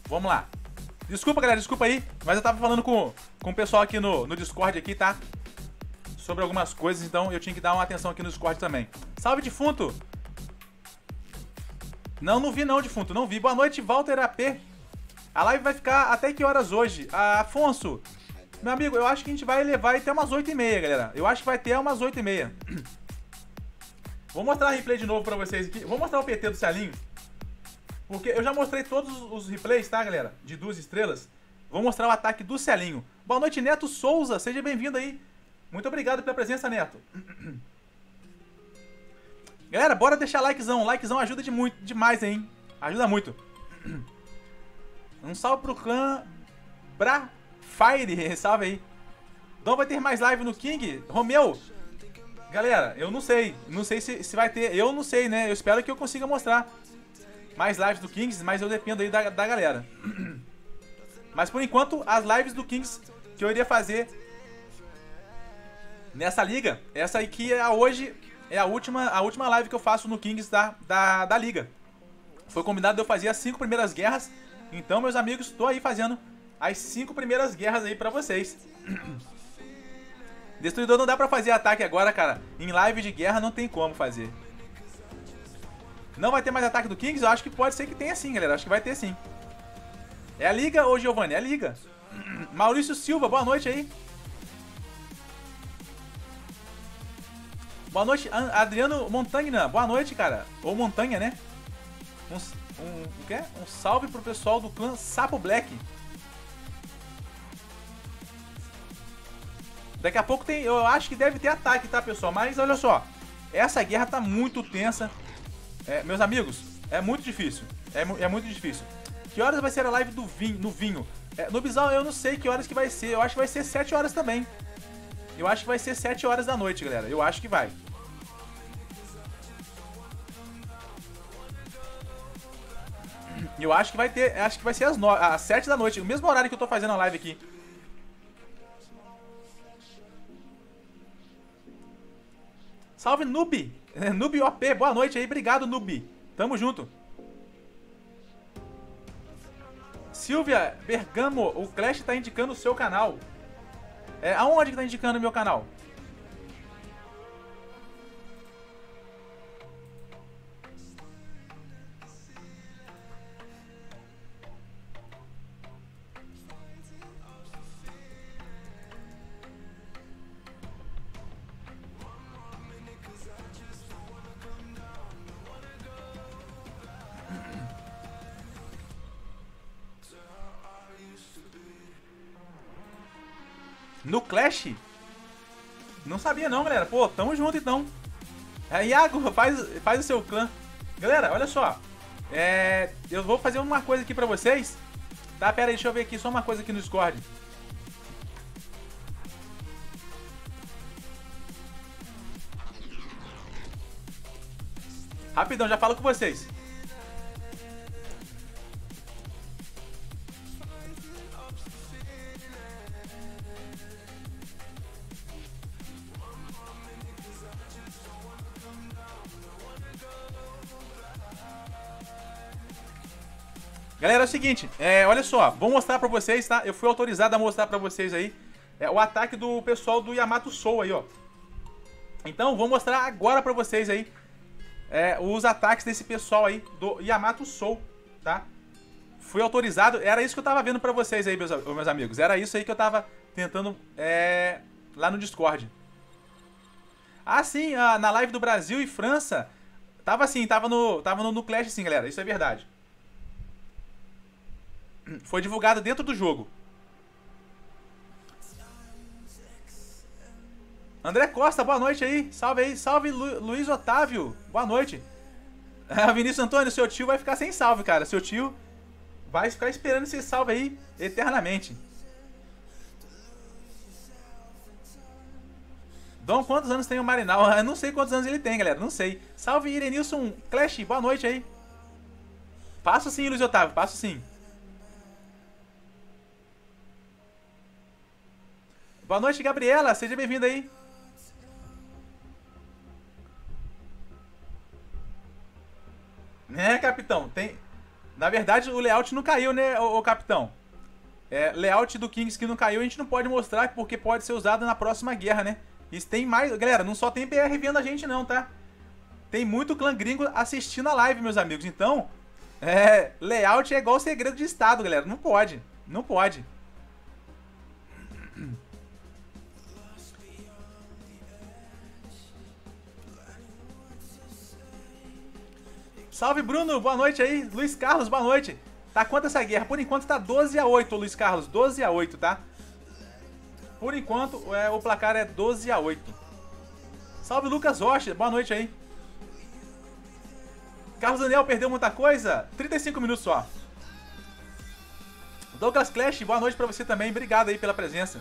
Vamos lá. Desculpa, galera, desculpa aí, mas eu tava falando com o pessoal aqui no Discord aqui, tá? Sobre algumas coisas, então eu tinha que dar uma atenção aqui no Discord também. Salve, defunto! Não vi não, defunto, não vi. Boa noite, Walter AP. A live vai ficar até que horas hoje? Afonso, meu amigo, eu acho que a gente vai levar até umas 8h30, galera. Eu acho que vai ter umas 8h30. Vou mostrar a replay de novo pra vocês aqui. Vou mostrar o PT do Celinho. Porque eu já mostrei todos os replays, tá, galera? De 2 estrelas. Vou mostrar o ataque do Celinho. Boa noite, Neto Souza. Seja bem-vindo aí. Muito obrigado pela presença, Neto. Galera, bora deixar likezão. Likezão ajuda demais, hein? Ajuda muito. Um salve pro clã Brafire. Salve aí. Dom vai ter mais live no King? Romeu. Galera, eu não sei. Não sei se vai ter. Eu não sei, né? Eu espero que eu consiga mostrar mais lives do Kings, mas eu dependo aí da galera. Mas por enquanto, as lives do Kings que eu iria fazer nessa liga, essa aqui é hoje é a última live que eu faço no Kings da liga. Foi combinado de eu fazer as 5 primeiras guerras. Então, meus amigos, estou aí fazendo as 5 primeiras guerras aí pra vocês. Destruidor não dá pra fazer ataque agora, cara. Em live de guerra não tem como fazer. Não vai ter mais ataque do Kings? Eu acho que pode ser que tenha sim, galera. Acho que vai ter sim. É a liga ou Giovanni? É a liga. Maurício Silva, boa noite aí. Boa noite, Adriano Montanha. Boa noite, cara. Ou Montanha, né? O quê? Um salve pro pessoal do clã Sapo Black. Daqui a pouco tem... Eu acho que deve ter ataque, tá, pessoal? Mas olha só. Essa guerra tá muito tensa. Meus amigos, é muito difícil. É muito difícil. Que horas vai ser a live no vinho? No Bizarro eu não sei que horas que vai ser. Eu acho que vai ser 7 horas também. Eu acho que vai ser 7 horas da noite, galera. Eu acho que vai. Eu acho que vai ter. Acho que vai ser às 7 da noite. O mesmo horário que eu tô fazendo a live aqui. Salve, Noob! Noob OP, boa noite aí. Obrigado, Noob. Tamo junto. Silvia Bergamo, o Clash tá indicando o seu canal. Aonde que tá indicando o meu canal? No Clash? Não sabia não, galera. Pô, tamo junto então. Iago, faz o seu clã. Galera, olha só. Eu vou fazer uma coisa aqui pra vocês. Tá, pera aí, deixa eu ver aqui só uma coisa aqui no Discord. Rapidão, já falo com vocês. Galera, é o seguinte, olha só, vou mostrar pra vocês, tá? Eu fui autorizado a mostrar pra vocês aí o ataque do pessoal do Yamato Soul aí, ó. Então, vou mostrar agora pra vocês aí os ataques desse pessoal aí do Yamato Soul, tá? Fui autorizado, era isso que eu tava vendo pra vocês aí, meus amigos. Era isso aí que eu tava tentando lá no Discord. Ah, sim, na live do Brasil e França, tava assim, tava no Clash sim, galera, isso é verdade. Foi divulgado dentro do jogo. André Costa, boa noite aí. Salve aí. Salve, Luiz Otávio. Boa noite. Vinícius Antônio, seu tio vai ficar sem salve, cara. Seu tio vai ficar esperando esse salve aí eternamente. Dom, quantos anos tem o Marinal? Eu não sei quantos anos ele tem, galera. Não sei. Salve, Irenilson Clash. Boa noite aí. Passo sim, Luiz Otávio. Passo sim. Boa noite, Gabriela. Seja bem-vinda aí. Capitão. Na verdade, o layout não caiu, né, ô capitão? Layout do Kings que não caiu, a gente não pode mostrar porque pode ser usado na próxima guerra, né? Isso tem mais... Galera, não só tem BR vendo a gente não, tá? Tem muito clã gringo assistindo a live, meus amigos. Então, layout é igual segredo de estado, galera. Não pode. Não pode. Salve, Bruno. Boa noite aí. Luiz Carlos, boa noite. Tá quanto essa guerra? Por enquanto tá 12-8, Luiz Carlos. 12-8, tá? Por enquanto, o placar é 12-8. Salve, Lucas Rocha. Boa noite aí. Carlos Daniel, perdeu muita coisa? 35 minutos só. Douglas Clash, boa noite pra você também. Obrigado aí pela presença.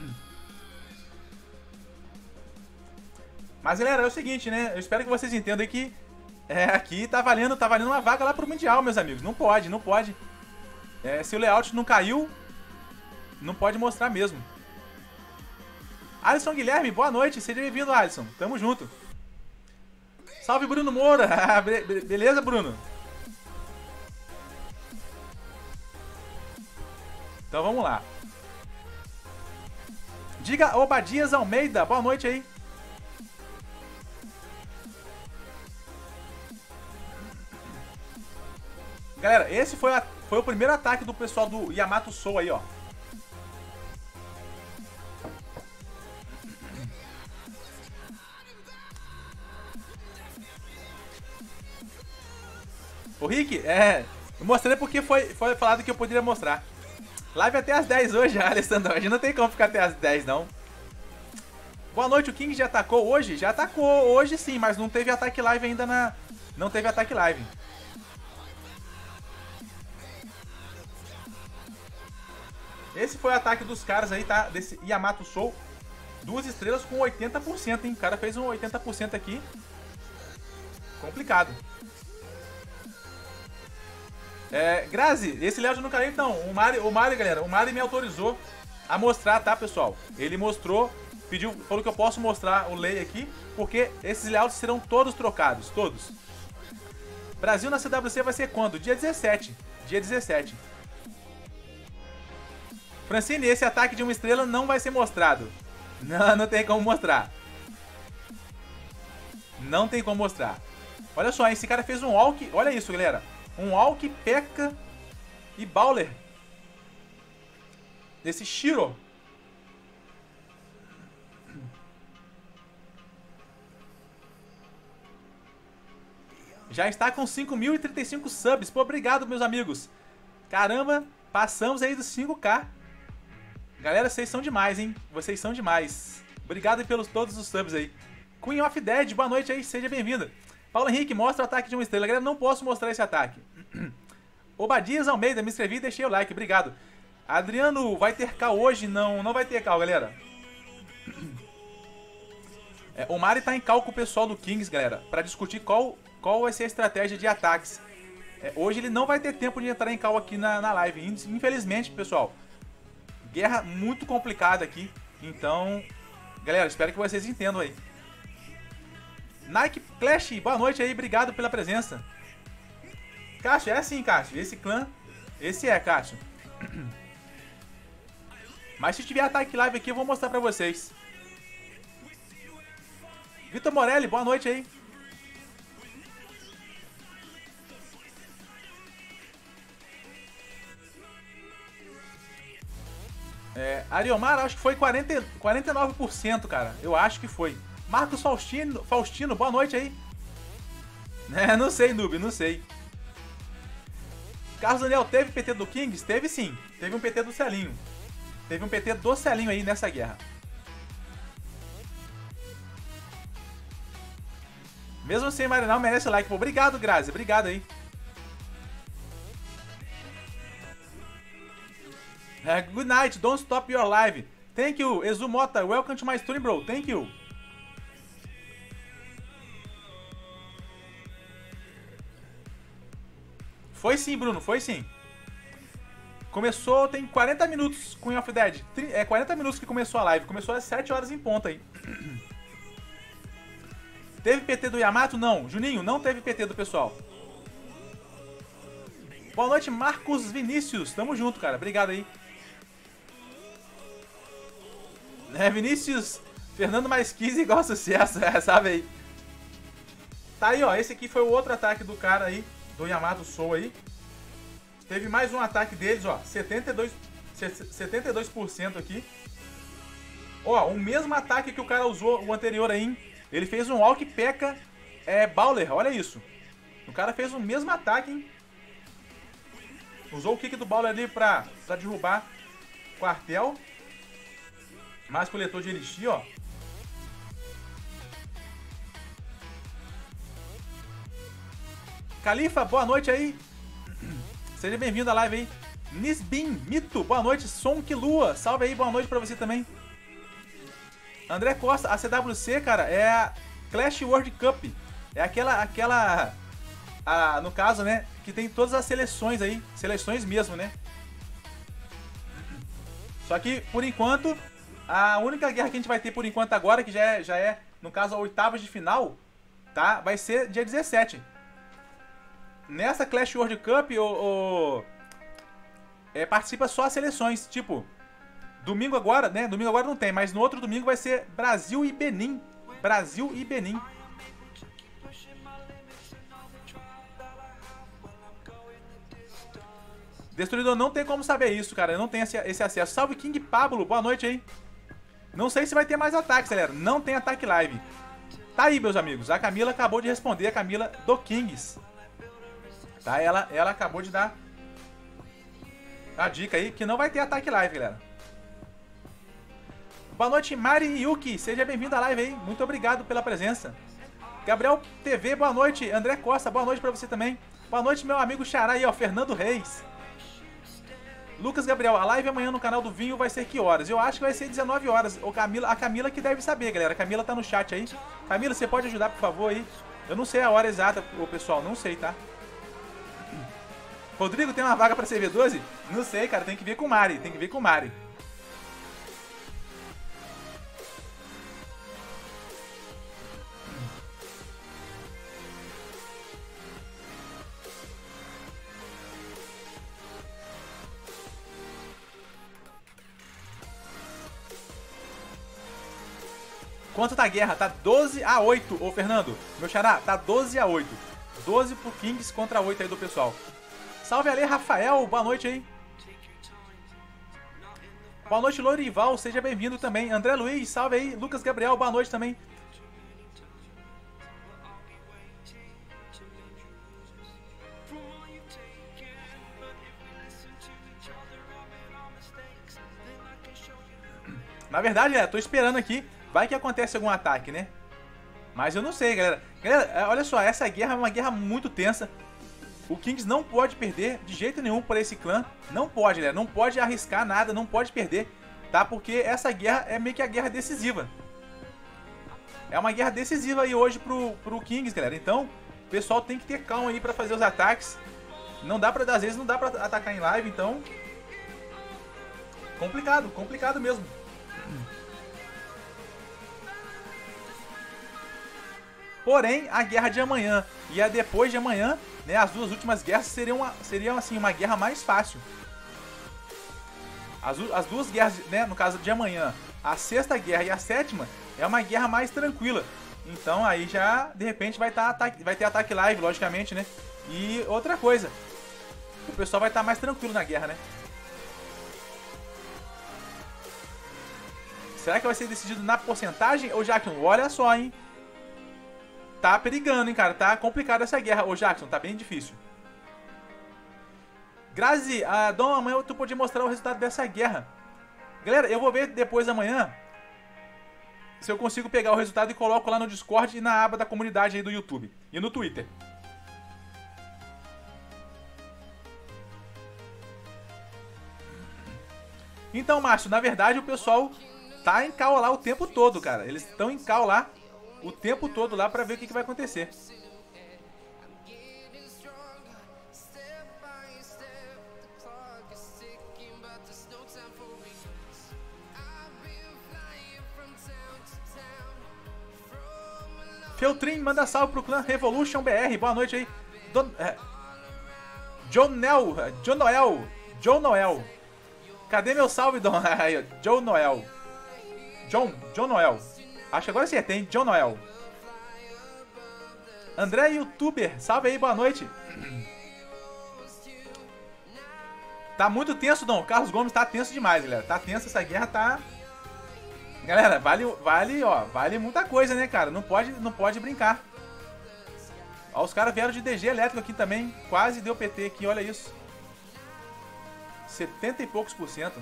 Mas, galera, é o seguinte, né? Eu espero que vocês entendam aí que aqui tá valendo uma vaga lá pro Mundial, meus amigos. Não pode, não pode. Se o layout não caiu, não pode mostrar mesmo. Alisson Guilherme, boa noite. Seja bem-vindo, Alisson. Tamo junto. Salve, Bruno Moura. Beleza, Bruno? Então vamos lá. Diga Obadias Almeida, boa noite aí. Galera, esse foi o primeiro ataque do pessoal do Yamato Soul aí, ó. Ô Rick, eu mostrei porque foi falado que eu poderia mostrar. Live até as 10 hoje, Alessandro. Hoje não tem como ficar até as 10, não. Boa noite, o King já atacou hoje? Já atacou hoje sim, mas não teve ataque live ainda Não teve ataque live. Esse foi o ataque dos caras aí, tá? Desse Yamato Soul. 2 estrelas com 80%, hein? O cara fez um 80% aqui. Complicado. Grazi, esse layout não caiu então. O Mari, galera, o Mari me autorizou a mostrar, tá, pessoal? Ele mostrou, falou que eu posso mostrar o lay aqui, porque esses layouts serão todos trocados, todos. Brasil na CWC vai ser quando? Dia 17. Dia 17. Francine, esse ataque de uma estrela não vai ser mostrado. Não tem como mostrar. Não tem como mostrar. Olha só, esse cara fez um walk. Olha isso, galera. Um walk, P.E.K.K.A. e Bowler. Desse Shiro. Já está com 5.035 subs. Pô, obrigado, meus amigos. Caramba, passamos aí dos 5K. Galera, vocês são demais, hein? Vocês são demais. Obrigado pelos todos os subs aí. Queen of Dead, boa noite aí, seja bem-vinda. Paulo Henrique, mostra o ataque de uma estrela. Galera, não posso mostrar esse ataque. Obadias Almeida, me inscrevi e deixei o like, obrigado. Adriano, vai ter cal hoje? Não vai ter cal, galera. O Mari tá em cal com o pessoal do Kings, galera, pra discutir qual vai ser a estratégia de ataques. Hoje ele não vai ter tempo de entrar em cal aqui na live, infelizmente, pessoal. Guerra muito complicada aqui, então, galera, espero que vocês entendam aí. Nike Clash, boa noite aí, obrigado pela presença. Cássio, é assim, Cássio, esse clã, Cássio. Mas se tiver ataque live aqui, eu vou mostrar pra vocês. Vitor Morelli, boa noite aí. Ariomar, acho que foi 49%, cara. Eu acho que foi. Marcos Faustino, boa noite aí. Não sei, noob, não sei. Carlos Daniel, teve PT do Kings? Teve sim. Teve um PT do Celinho. Teve um PT do Celinho aí nessa guerra. Mesmo sem Marinal, merece like. Pô, obrigado, Grazi. Obrigado aí. Good night, don't stop your live. Thank you, Ezu Mota. Welcome to my stream, bro. Thank you. Foi sim, Bruno, foi sim. Começou, tem 40 minutos com Queen of Dead. 40 minutos que começou a live. Começou às 7 horas em ponto aí. Teve PT do Yamato? Não. Juninho, não teve PT do pessoal. Boa noite, Marcos Vinícius. Tamo junto, cara. Obrigado aí. Vinícius, Fernando mais 15 igual sucesso, sabe aí. Tá aí, ó. Esse aqui foi o outro ataque do cara aí, do Yamato Soul aí. Teve mais um ataque deles, ó. 72% aqui. Ó, o mesmo ataque que o cara usou o anterior aí, hein? Ele fez um Walk P.E.K.K.A. Brawler, olha isso. O cara fez o mesmo ataque, hein? Usou o kick do Brawler ali pra derrubar quartel. Mais coletor de elixir, ó. Califa, boa noite aí. Seja bem-vindo à live aí. Nisbin, Mito, boa noite. Sonk Lua, salve aí, boa noite pra você também. André Costa, a CWC, cara, é a Clash World Cup. É aquela no caso, né, que tem todas as seleções aí. Seleções mesmo, né. Só que, por enquanto, a única guerra que a gente vai ter por enquanto agora, que já é no caso, a oitavas de final, tá? Vai ser dia 17. Nessa Clash World Cup, participa só as seleções. Tipo, domingo agora, né? Domingo agora não tem, mas no outro domingo vai ser Brasil e Benin. Brasil e Benin. Destruidor não tem como saber isso, cara. Eu não tenho esse acesso. Salve King Pablo, boa noite aí. Não sei se vai ter mais ataques, galera. Não tem ataque live. Tá aí, meus amigos. A Camila acabou de responder. A Camila do Kings. Tá? Ela acabou de dar a dica aí que não vai ter ataque live, galera. Boa noite, Mari Yuki. Seja bem-vindo à live aí. Muito obrigado pela presença. Gabriel TV, boa noite. André Costa, boa noite pra você também. Boa noite, meu amigo Xará aí, ó. Fernando Reis. Lucas Gabriel, a live amanhã no canal do Vinho vai ser que horas? Eu acho que vai ser 19 horas. A Camila que deve saber, galera. A Camila tá no chat aí. Camila, você pode ajudar, por favor, aí? Eu não sei a hora exata, pessoal. Não sei, tá? Rodrigo, tem uma vaga pra CV12? Não sei, cara. Tem que ver com o Mari. Tem que ver com o Mari. Quanto tá a guerra? Tá 12-8, ô Fernando. Meu xará, tá 12-8. 12 pro Kings contra 8 aí do pessoal. Salve Ale, Rafael. Boa noite aí. Boa noite, Lorival. Seja bem-vindo também. André Luiz, salve aí. Lucas Gabriel, boa noite também. Na verdade, tô esperando aqui. Vai que acontece algum ataque, né? Mas eu não sei, galera. Galera, olha só, essa guerra é uma guerra muito tensa. O Kings não pode perder de jeito nenhum por esse clã. Não pode, galera. Não pode arriscar nada, não pode perder, tá? Porque essa guerra é meio que a guerra decisiva. É uma guerra decisiva aí hoje pro Kings, galera. Então, o pessoal tem que ter calma aí pra fazer os ataques. Não dá pra, às vezes não dá pra atacar em live, então... Complicado, complicado mesmo. Porém, a guerra de amanhã e a depois de amanhã, né, as duas últimas guerras seriam assim, uma guerra mais fácil. As duas guerras, né, no caso de amanhã, a sexta guerra e a sétima, é uma guerra mais tranquila. Então aí já, de repente, vai ter ataque live, logicamente, né? E outra coisa, o pessoal vai estar mais tranquilo na guerra, né? Será que vai ser decidido na porcentagem? Ô Jackson, olha só, hein? Tá perigando, hein, cara? Tá complicada essa guerra. Ô, Jackson, tá bem difícil. Grazi, Dom, amanhã tu podia mostrar o resultado dessa guerra. Galera, eu vou ver depois amanhã se eu consigo pegar o resultado e coloco lá no Discord e na aba da comunidade aí do YouTube. E no Twitter. Então, Márcio, na verdade o pessoal tá em cal lá o tempo todo, cara. Eles estão em cal lá o tempo todo lá pra ver o que vai acontecer. Feltrin manda salve pro clã Revolution BR. Boa noite aí. John Noel. Cadê meu salve, Dom? Aí, ó, John Noel. John Noel. Acho que agora acertei, hein? John Noel. André, youtuber. Salve aí, boa noite. Tá muito tenso, Dom. Carlos Gomes tá tenso demais, galera. Tá tenso, essa guerra tá... Galera, vale muita coisa, né, cara? Não pode brincar. Ó, os caras vieram de DG elétrico aqui também. Quase deu PT aqui, olha isso. 70 e poucos %.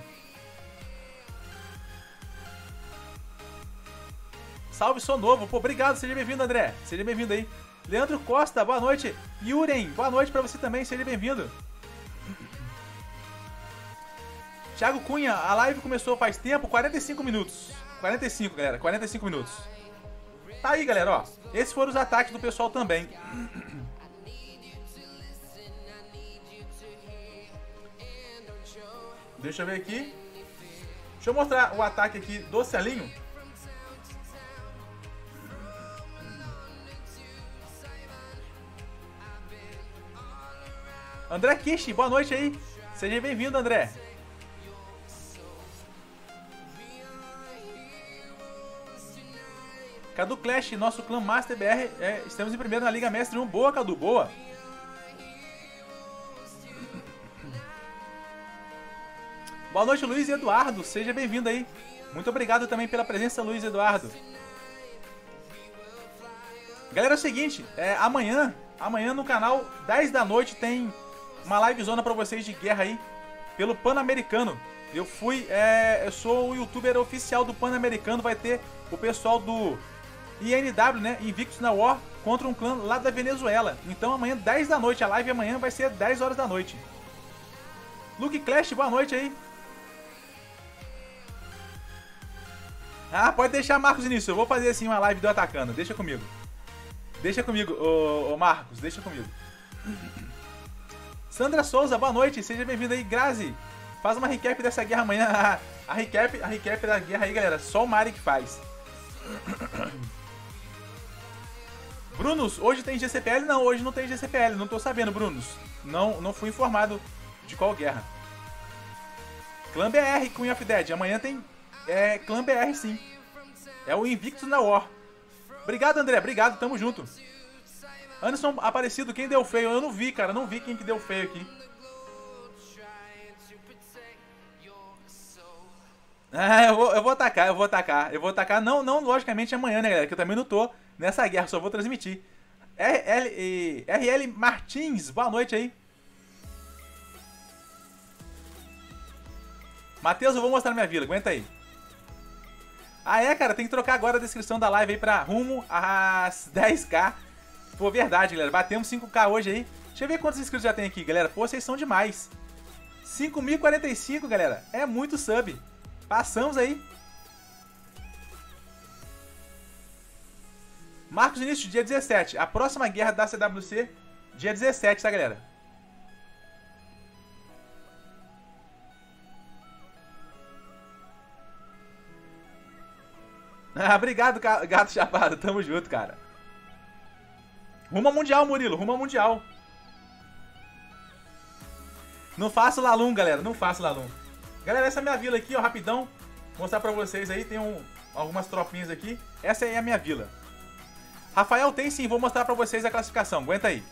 Salve, sou novo. Pô, obrigado, seja bem-vindo, André. Seja bem-vindo aí. Leandro Costa, boa noite. Yuren, boa noite pra você também, seja bem-vindo. Thiago Cunha, a live começou faz tempo, 45 minutos. 45, galera, 45 minutos. Tá aí, galera, ó. Esses foram os ataques do pessoal também. Deixa eu ver aqui. Deixa eu mostrar o ataque aqui do Celinho. André Kishi, boa noite aí. Seja bem-vindo, André. Cadu Clash, nosso clã Master BR, estamos em primeiro na Liga Mestre 1. Boa, Cadu, boa. Boa noite, Luiz Eduardo, seja bem-vindo aí. Muito obrigado também pela presença, Luiz Eduardo. Galera, é o seguinte, amanhã no canal, 10 da noite, tem uma livezona pra vocês de guerra aí, pelo Pan-Americano. Eu sou o youtuber oficial do Pan-Americano, vai ter o pessoal do INW, né, Invictus na War, contra um clã lá da Venezuela. Então amanhã, 10 da noite, a live amanhã vai ser 10 horas da noite. Luke Clash, boa noite aí. Ah, pode deixar, Marcos Início, eu vou fazer assim uma live do Atacando, deixa comigo. Deixa comigo, ô Marcos, deixa comigo. Sandra Souza, boa noite, seja bem-vindo aí. Grazi, faz uma recap dessa guerra amanhã. a recap da guerra aí, galera, só o Mari que faz. Brunos, hoje tem GCPL? Não, hoje não tem GCPL, não tô sabendo, Brunos. Não fui informado de qual guerra. Clã BR, Queen of Dead, amanhã tem Clã BR sim. É o Invictus na War. Obrigado, André, obrigado, tamo junto. Anderson Aparecido, quem deu feio? Eu não vi, cara, não vi quem que deu feio aqui. Eu vou atacar. Não, logicamente amanhã, né, galera? Que eu também não tô nessa guerra, só vou transmitir. RL Martins, boa noite aí. Matheus, eu vou mostrar minha vila, aguenta aí. Cara, tem que trocar agora a descrição da live aí pra rumo às 10k. Pô, verdade, galera, batemos 5k hoje aí. Deixa eu ver quantos inscritos já tem aqui, galera. Pô, vocês são demais. 5.045, galera. É muito sub. Passamos aí. Marcos Início, dia 17. A próxima guerra da CWC, dia 17, tá, galera? Obrigado, Gato Chapado. Tamo junto, cara. Rumo ao Mundial, Murilo. Rumo ao Mundial. Não faço Lalum, galera. Não faço Lalum. Galera, essa é a minha vila aqui, ó. Rapidão. Vou mostrar pra vocês aí. Tem algumas tropinhas aqui. Essa aí é a minha vila. Rafael tem sim. Vou mostrar pra vocês a classificação. Aguenta aí.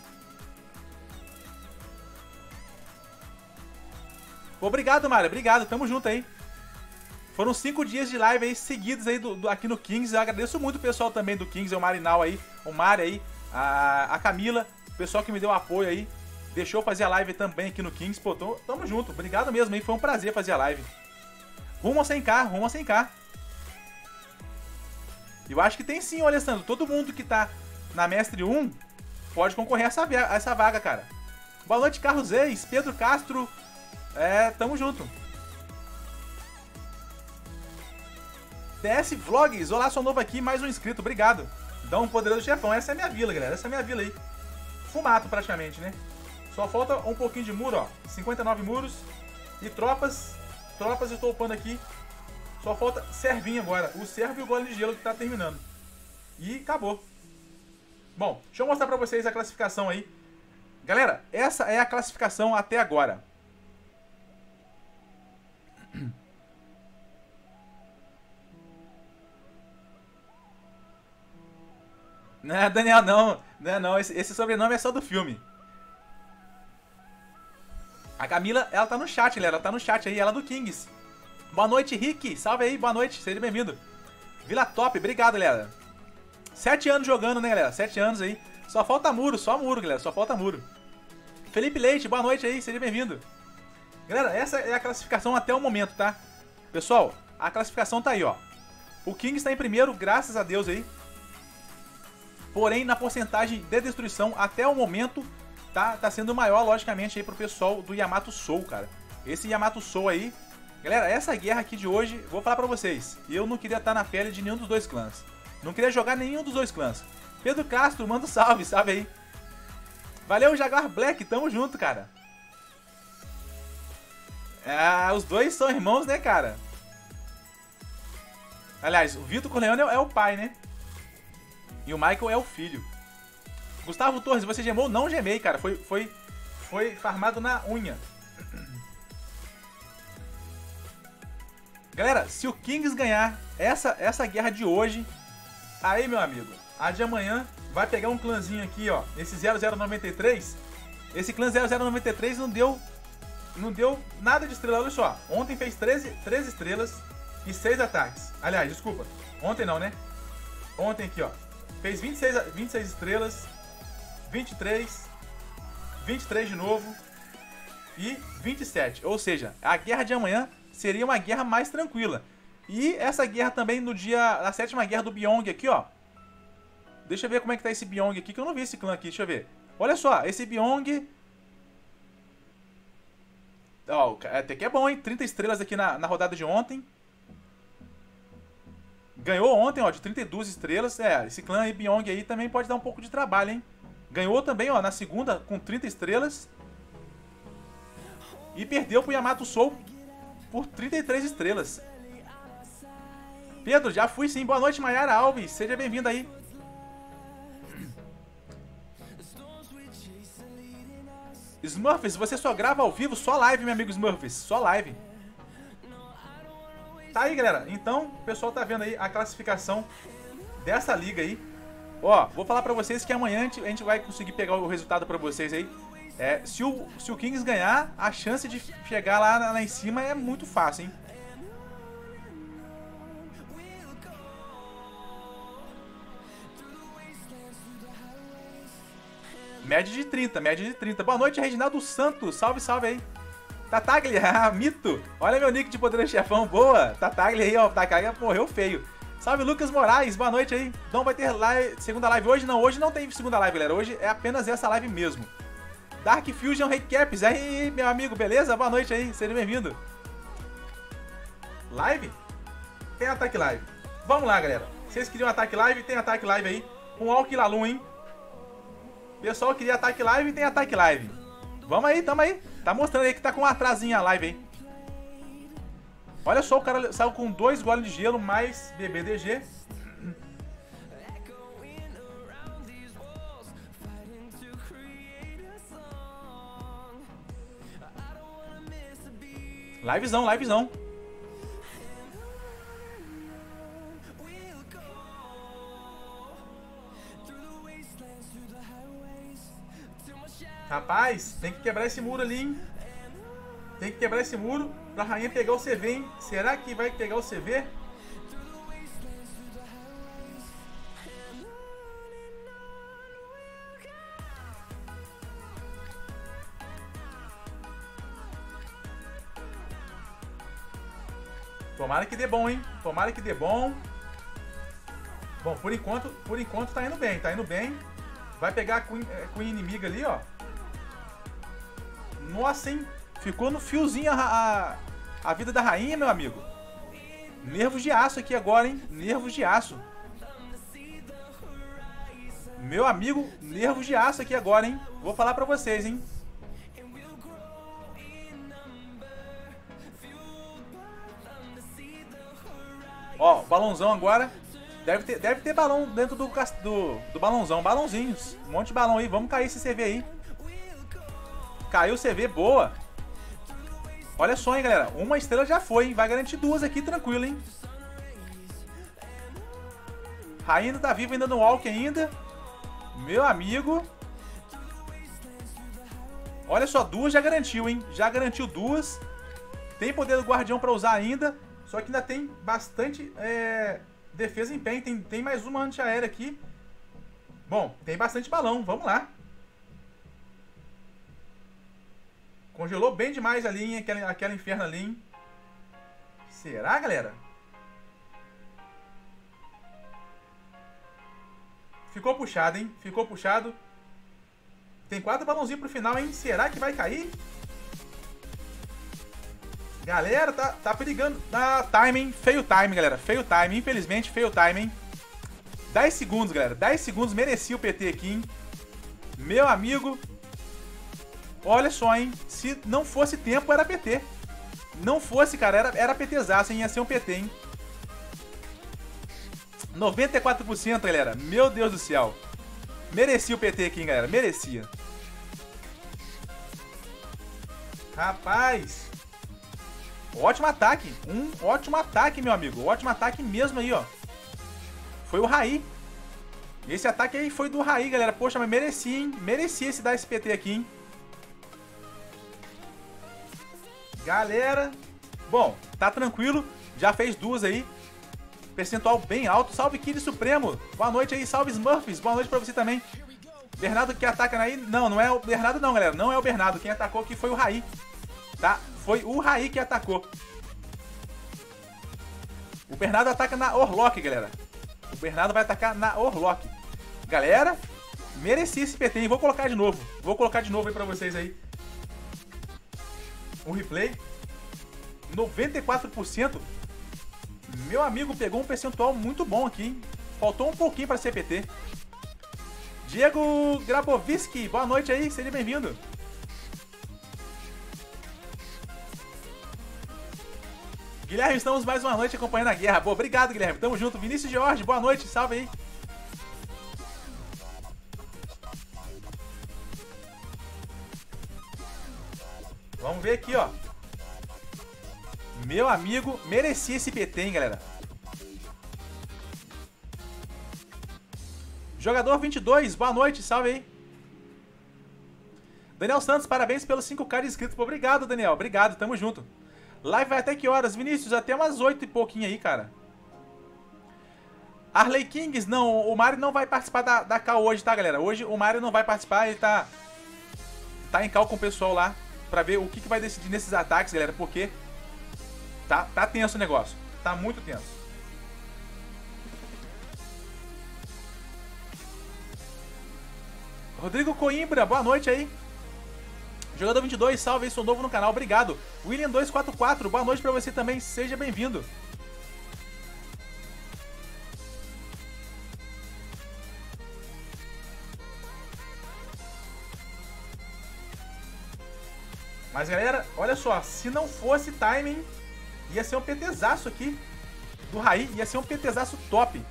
Obrigado, Mário. Obrigado. Tamo junto aí. Foram 5 dias de live aí seguidos aí aqui no Kings. Eu agradeço muito o pessoal também do Kings, o Marinal aí, o Mari aí, a Camila, o pessoal que me deu apoio aí, deixou fazer a live também aqui no Kings. Pô, tamo junto. Obrigado mesmo aí, foi um prazer fazer a live. Rumo a 100k, rumo a 100k. Eu acho que tem sim, ô Alessandro. Todo mundo que tá na Mestre 1 pode concorrer a essa vaga, cara. Boa noite, Carlos Reis, Pedro Castro. Tamo junto. DS Vlogs, olá, sou novo aqui, mais um inscrito, obrigado. Dá um poderoso chefão, essa é a minha vila, galera, essa é a minha vila aí. Fumato praticamente, né? Só falta um pouquinho de muro, ó, 59 muros. E tropas eu estou upando aqui. Só falta servinho agora, o servo e o golem de gelo que tá terminando. E acabou. Bom, deixa eu mostrar pra vocês a classificação aí. Galera, essa é a classificação até agora. Não é Daniel, não. Não é não. Esse sobrenome é só do filme. A Camila, ela tá no chat, galera. Ela tá no chat aí. Ela é do Kings. Boa noite, Rick. Salve aí. Boa noite. Seja bem-vindo. Vila Top. Obrigado, galera. 7 anos jogando, né, galera? 7 anos aí. Só falta muro. Só muro, galera. Só falta muro. Felipe Leite. Boa noite aí. Seja bem-vindo. Galera, essa é a classificação até o momento, tá? Pessoal, a classificação tá aí, ó. O Kings tá em primeiro, graças a Deus aí. Porém, na porcentagem de destruição, até o momento, tá sendo maior, logicamente, aí pro pessoal do Yamato Soul, cara. Esse Yamato Soul aí... Galera, essa guerra aqui de hoje, vou falar pra vocês. Eu não queria estar na pele de nenhum dos dois clãs. Não queria jogar nenhum dos dois clãs. Pedro Castro, manda um salve, salve aí. Valeu, Jaguar Black, tamo junto, cara. Os dois são irmãos, né, cara? Aliás, o Vitor Corleone é o pai, né? E o Michael é o filho. Gustavo Torres, você gemou? Não gemei, cara. Foi farmado na unha. Galera, se o Kings ganhar essa guerra de hoje, aí, meu amigo, a de amanhã vai pegar um clãzinho aqui, ó. Esse 0093. Esse clã 0093 não deu nada de estrela. Olha só. Ontem fez 13 estrelas e 6 ataques. Aliás, desculpa. Ontem não, né? Ontem aqui, ó. Fez 26 estrelas, 23 de novo e 27. Ou seja, a guerra de amanhã seria uma guerra mais tranquila. E essa guerra também no dia... A 7ª guerra do Byong aqui, ó. Deixa eu ver como é que tá esse Byong aqui, que eu não vi esse clã aqui. Deixa eu ver. Olha só, esse Byong... Ó, até que é bom, hein? 30 estrelas aqui na rodada de ontem. Ganhou ontem, ó, de 32 estrelas. Esse clã aí, Byong aí, também pode dar um pouco de trabalho, hein? Ganhou também, ó, na segunda, com 30 estrelas. E perdeu pro Yamato Soul por 33 estrelas. Pedro, já fui sim. Boa noite, Mayara Alves. Seja bem-vindo aí. Smurfs, você só grava ao vivo? Só live, meu amigo Smurfs. Só live. Tá aí, galera. Então, o pessoal tá vendo aí a classificação dessa liga aí. Ó, vou falar pra vocês que amanhã a gente vai conseguir pegar o resultado pra vocês aí. Se o Kings ganhar, a chance de chegar lá em cima é muito fácil, hein? Média de 30, média de 30. Boa noite, Reginaldo Santos. Salve, salve aí. Tataglia, mito. Olha meu nick de Poderoso Chefão, boa. Tataglia aí, ó. Tataglia morreu feio. Salve, Lucas Moraes. Boa noite aí. Não vai ter segunda live hoje? Não, hoje não tem segunda live, galera. Hoje é apenas essa live mesmo. Dark Fusion Recaps. Aí, meu amigo, beleza? Boa noite aí. Seja bem-vindo. Live? Tem ataque live. Vamos lá, galera. Vocês queriam ataque live? Tem ataque live aí. Com Alquilalum, hein? Pessoal queria ataque live, tem ataque live. Vamos aí, tamo aí. Tá mostrando aí que tá com um atrasinho a live aí. Olha só, o cara saiu com 2 goles de gelo mais BBDG. Livezão, livezão. Rapaz, tem que quebrar esse muro ali, hein? Tem que quebrar esse muro pra rainha pegar o CV, hein? Será que vai pegar o CV? Tomara que dê bom, hein? Tomara que dê bom. Bom, por enquanto tá indo bem, tá indo bem. Vai pegar a Queen inimiga ali, ó. Nossa, hein? Ficou no fiozinho a vida da rainha, meu amigo. Nervos de aço aqui agora, hein? Nervos de aço. Meu amigo, nervos de aço aqui agora, hein? Vou falar pra vocês, hein? Ó, balãozão agora. Deve ter balão dentro do balãozão. Balãozinhos. Um monte de balão aí. Vamos cair esse CV aí. Caiu o CV, boa. Olha só, hein, galera. Uma estrela já foi, hein? Vai garantir duas aqui, tranquilo, hein? Rainha ainda tá viva, ainda no walk ainda. Meu amigo. Olha só, duas já garantiu, hein? Já garantiu duas. Tem poder do guardião pra usar ainda. Só que ainda tem bastante defesa em pé. Tem mais uma antiaérea aqui. Bom, tem bastante balão. Vamos lá. Congelou bem demais ali, hein? Aquela inferno ali, hein? Será, galera? Ficou puxado, hein? Ficou puxado. Tem 4 balãozinhos pro final, hein? Será que vai cair? Galera, tá perigando. Ah, timing. Feio timing, galera. Feio timing. Infelizmente, feio timing. 10 segundos, galera. 10 segundos. Merecia o PT aqui, hein? Meu amigo. Olha só, hein? Se não fosse tempo, era PT. Não fosse, cara, era PTzaço, hein? Ia ser um PT, hein? 94%, galera. Meu Deus do céu. Merecia o PT aqui, hein, galera. Merecia. Rapaz. Ótimo ataque. Um ótimo ataque, meu amigo. Ótimo ataque mesmo aí, ó. Foi o Raí. Esse ataque aí foi do Raí, galera. Poxa, mas merecia, hein? Merecia se dar esse PT aqui, hein? Galera. Bom, tá tranquilo. Já fez duas aí. Percentual bem alto. Salve, Kid Supremo. Boa noite aí. Salve, Smurfs. Boa noite pra você também. Bernardo que ataca aí. Não, não é o Bernardo não, galera. Não é o Bernardo. Quem atacou aqui foi o Raí. Tá? Foi o Raí que atacou. O Bernardo ataca na Orlock, galera. O Bernardo vai atacar na Orlock. Galera, merecia esse PT, hein? Vou colocar de novo. Vou colocar de novo aí pra vocês aí. O replay. 94%. Meu amigo pegou um percentual muito bom aqui, hein? Faltou um pouquinho para ser PT. Diego Grabowski, boa noite aí, seja bem-vindo. Guilherme, estamos mais uma noite acompanhando a guerra. Boa, obrigado, Guilherme. Tamo junto. Vinícius Jorge, boa noite, salve aí. Vamos ver aqui, ó. Meu amigo, merecia esse PT, hein, galera. Jogador 22, boa noite, salve aí. Daniel Santos, parabéns pelos 5k de inscritos. Obrigado, Daniel, obrigado, tamo junto. Live vai até que horas? Vinícius, até umas 8 e pouquinho aí, cara. Arley Kings, não, o Mario não vai participar da call hoje, tá, galera? Hoje o Mario não vai participar, ele tá em call com o pessoal lá pra ver o que vai decidir nesses ataques, galera, porque tá tenso o negócio, tá muito tenso. Rodrigo Coimbra, boa noite aí. Jogador 22, salve aí, sou novo no canal, obrigado. William 244, boa noite pra você também, seja bem-vindo. Mas galera, olha só, se não fosse timing, ia ser um PTzaço aqui do Raí, ia ser um PTzaço top.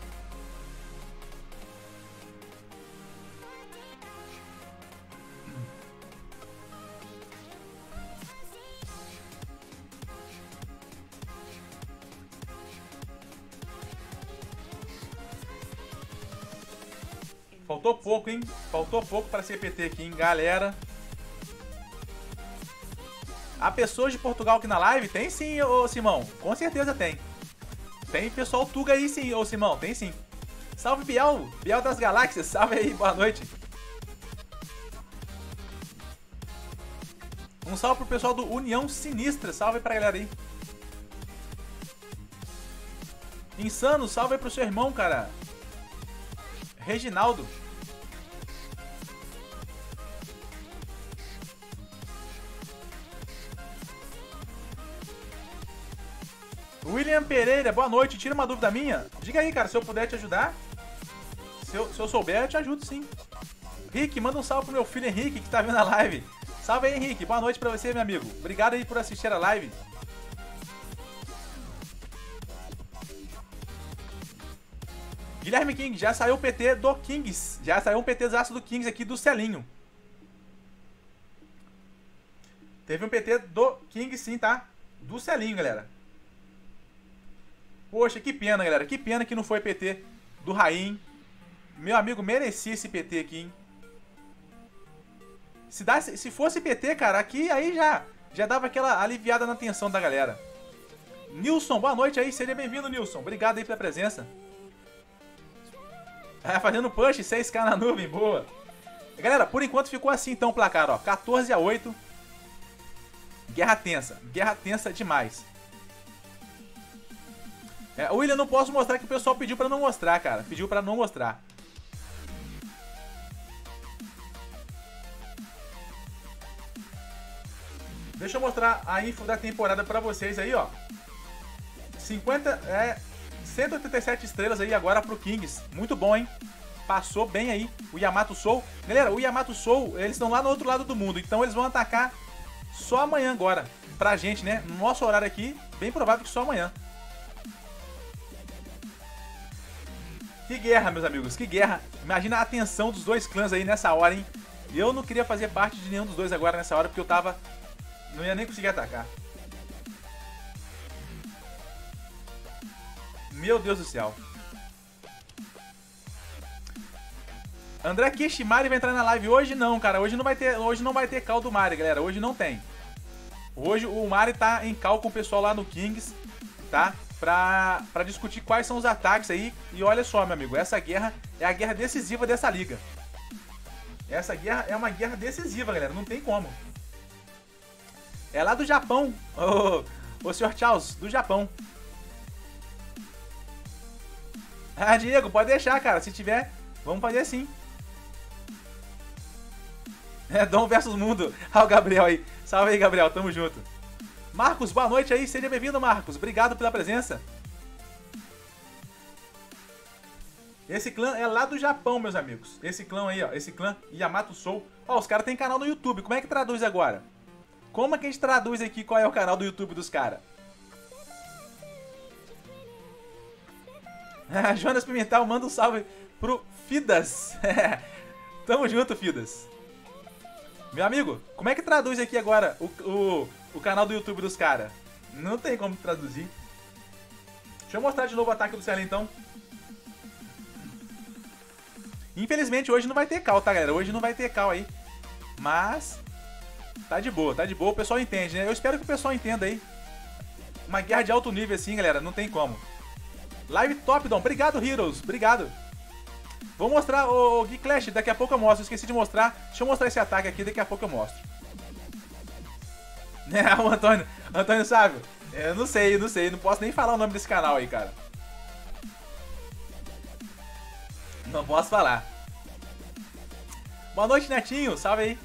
Faltou pouco, hein? Faltou pouco para ser PT aqui, hein, galera. Há pessoas de Portugal aqui na live? Tem sim, ô Simão. Com certeza tem. Tem pessoal Tuga aí sim, ô Simão. Tem sim. Salve, Biel. Biel das Galáxias. Salve aí, boa noite. Um salve pro pessoal do União Sinistra. Salve pra galera aí. Insano, salve aí pro seu irmão, cara. Reginaldo. William Pereira, boa noite. Tira uma dúvida minha. Diga aí, cara, se eu puder te ajudar. Se eu souber, eu te ajudo sim. Rick, manda um salve pro meu filho Henrique, que tá vendo a live. Salve aí, Henrique. Boa noite pra você, meu amigo. Obrigado aí por assistir a live. Guilherme King, já saiu o PT do Kings. Já saiu um PTzaço do Kings aqui do Celinho. Teve um PT do King sim, tá? Do Celinho, galera. Poxa, que pena, galera. Que pena que não foi PT do Rain. Meu amigo, merecia esse PT aqui, hein? Se fosse PT, cara, aqui aí já dava aquela aliviada na tensão da galera. Nilson, boa noite aí. Seja bem-vindo, Nilson. Obrigado aí pela presença. Fazendo punch, 6k na nuvem, boa. Galera, por enquanto ficou assim então o placar, ó. 14-8. Guerra tensa demais. William, não posso mostrar que o pessoal pediu pra não mostrar, cara. Pediu pra não mostrar. Deixa eu mostrar a info da temporada pra vocês aí, ó. 187 estrelas aí agora pro Kings. Muito bom, hein? Passou bem aí o Yamato Soul. Galera, o Yamato Soul, eles estão lá no outro lado do mundo. Então eles vão atacar só amanhã agora. Pra gente, né? No nosso horário aqui, bem provável que só amanhã. Que guerra, meus amigos, que guerra. Imagina a tensão dos dois clãs aí nessa hora, hein? Eu não queria fazer parte de nenhum dos dois agora nessa hora, porque eu tava... não ia nem conseguir atacar. Meu Deus do céu. André Kishimari vai entrar na live hoje? Não, cara. Hoje não vai ter call do Mari, galera. Hoje não tem. Hoje o Mari tá em call com o pessoal lá no Kings, tá? Pra discutir quais são os ataques aí. E olha só, meu amigo. Essa guerra é a guerra decisiva dessa liga. Essa guerra é uma guerra decisiva, galera. Não tem como. É lá do Japão. Ô Sr. Charles, do Japão. Ah, Diego, pode deixar, cara. Se tiver, vamos fazer assim. Dom versus Mundo. Ah, o Gabriel aí. Salve aí, Gabriel. Tamo junto. Marcos, boa noite aí. Seja bem-vindo, Marcos. Obrigado pela presença. Esse clã é lá do Japão, meus amigos. Esse clã aí, ó. Esse clã Yamato Soul. Ó, os caras têm canal no YouTube. Como é que traduz agora? Como é que a gente traduz aqui qual é o canal do YouTube dos caras? Jonas Pimentel manda um salve pro Fidas. Tamo junto, Fidas. Meu amigo, como é que traduz aqui agora o canal do YouTube dos caras? Não tem como traduzir. Deixa eu mostrar de novo o ataque do Celinho, então. Infelizmente, hoje não vai ter call, tá, galera? Hoje não vai ter call aí. Mas... tá de boa, tá de boa. O pessoal entende, né? Eu espero que o pessoal entenda aí. Uma guerra de alto nível assim, galera. Não tem como. Live top, Dom. Obrigado, Heroes. Obrigado. Vou mostrar o Gui Clash. Daqui a pouco eu mostro. Esqueci de mostrar. Deixa eu mostrar esse ataque aqui. Daqui a pouco eu mostro. O Antônio Sávio. Eu não sei. Não posso nem falar o nome desse canal aí, cara. Não posso falar. Boa noite, Netinho. Salve aí.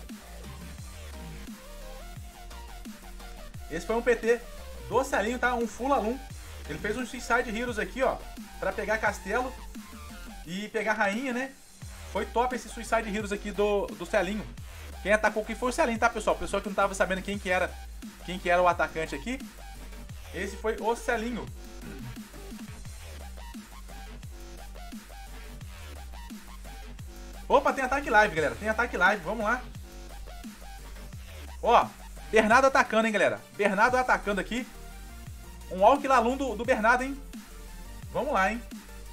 Esse foi um PT do Celinho, tá? Um full alum. Ele fez um Suicide Heroes aqui, ó. Pra pegar castelo e pegar rainha, né? Foi top esse Suicide Heroes aqui do Celinho. Quem atacou aqui foi o Celinho, tá, pessoal? O pessoal que não tava sabendo quem que era o atacante aqui. Esse foi o Celinho. Opa, tem ataque live, galera. Tem ataque live, vamos lá. Ó, Bernardo atacando, hein, galera. Bernardo atacando aqui. Um Walk Lalum do Bernardo, hein. Vamos lá, hein.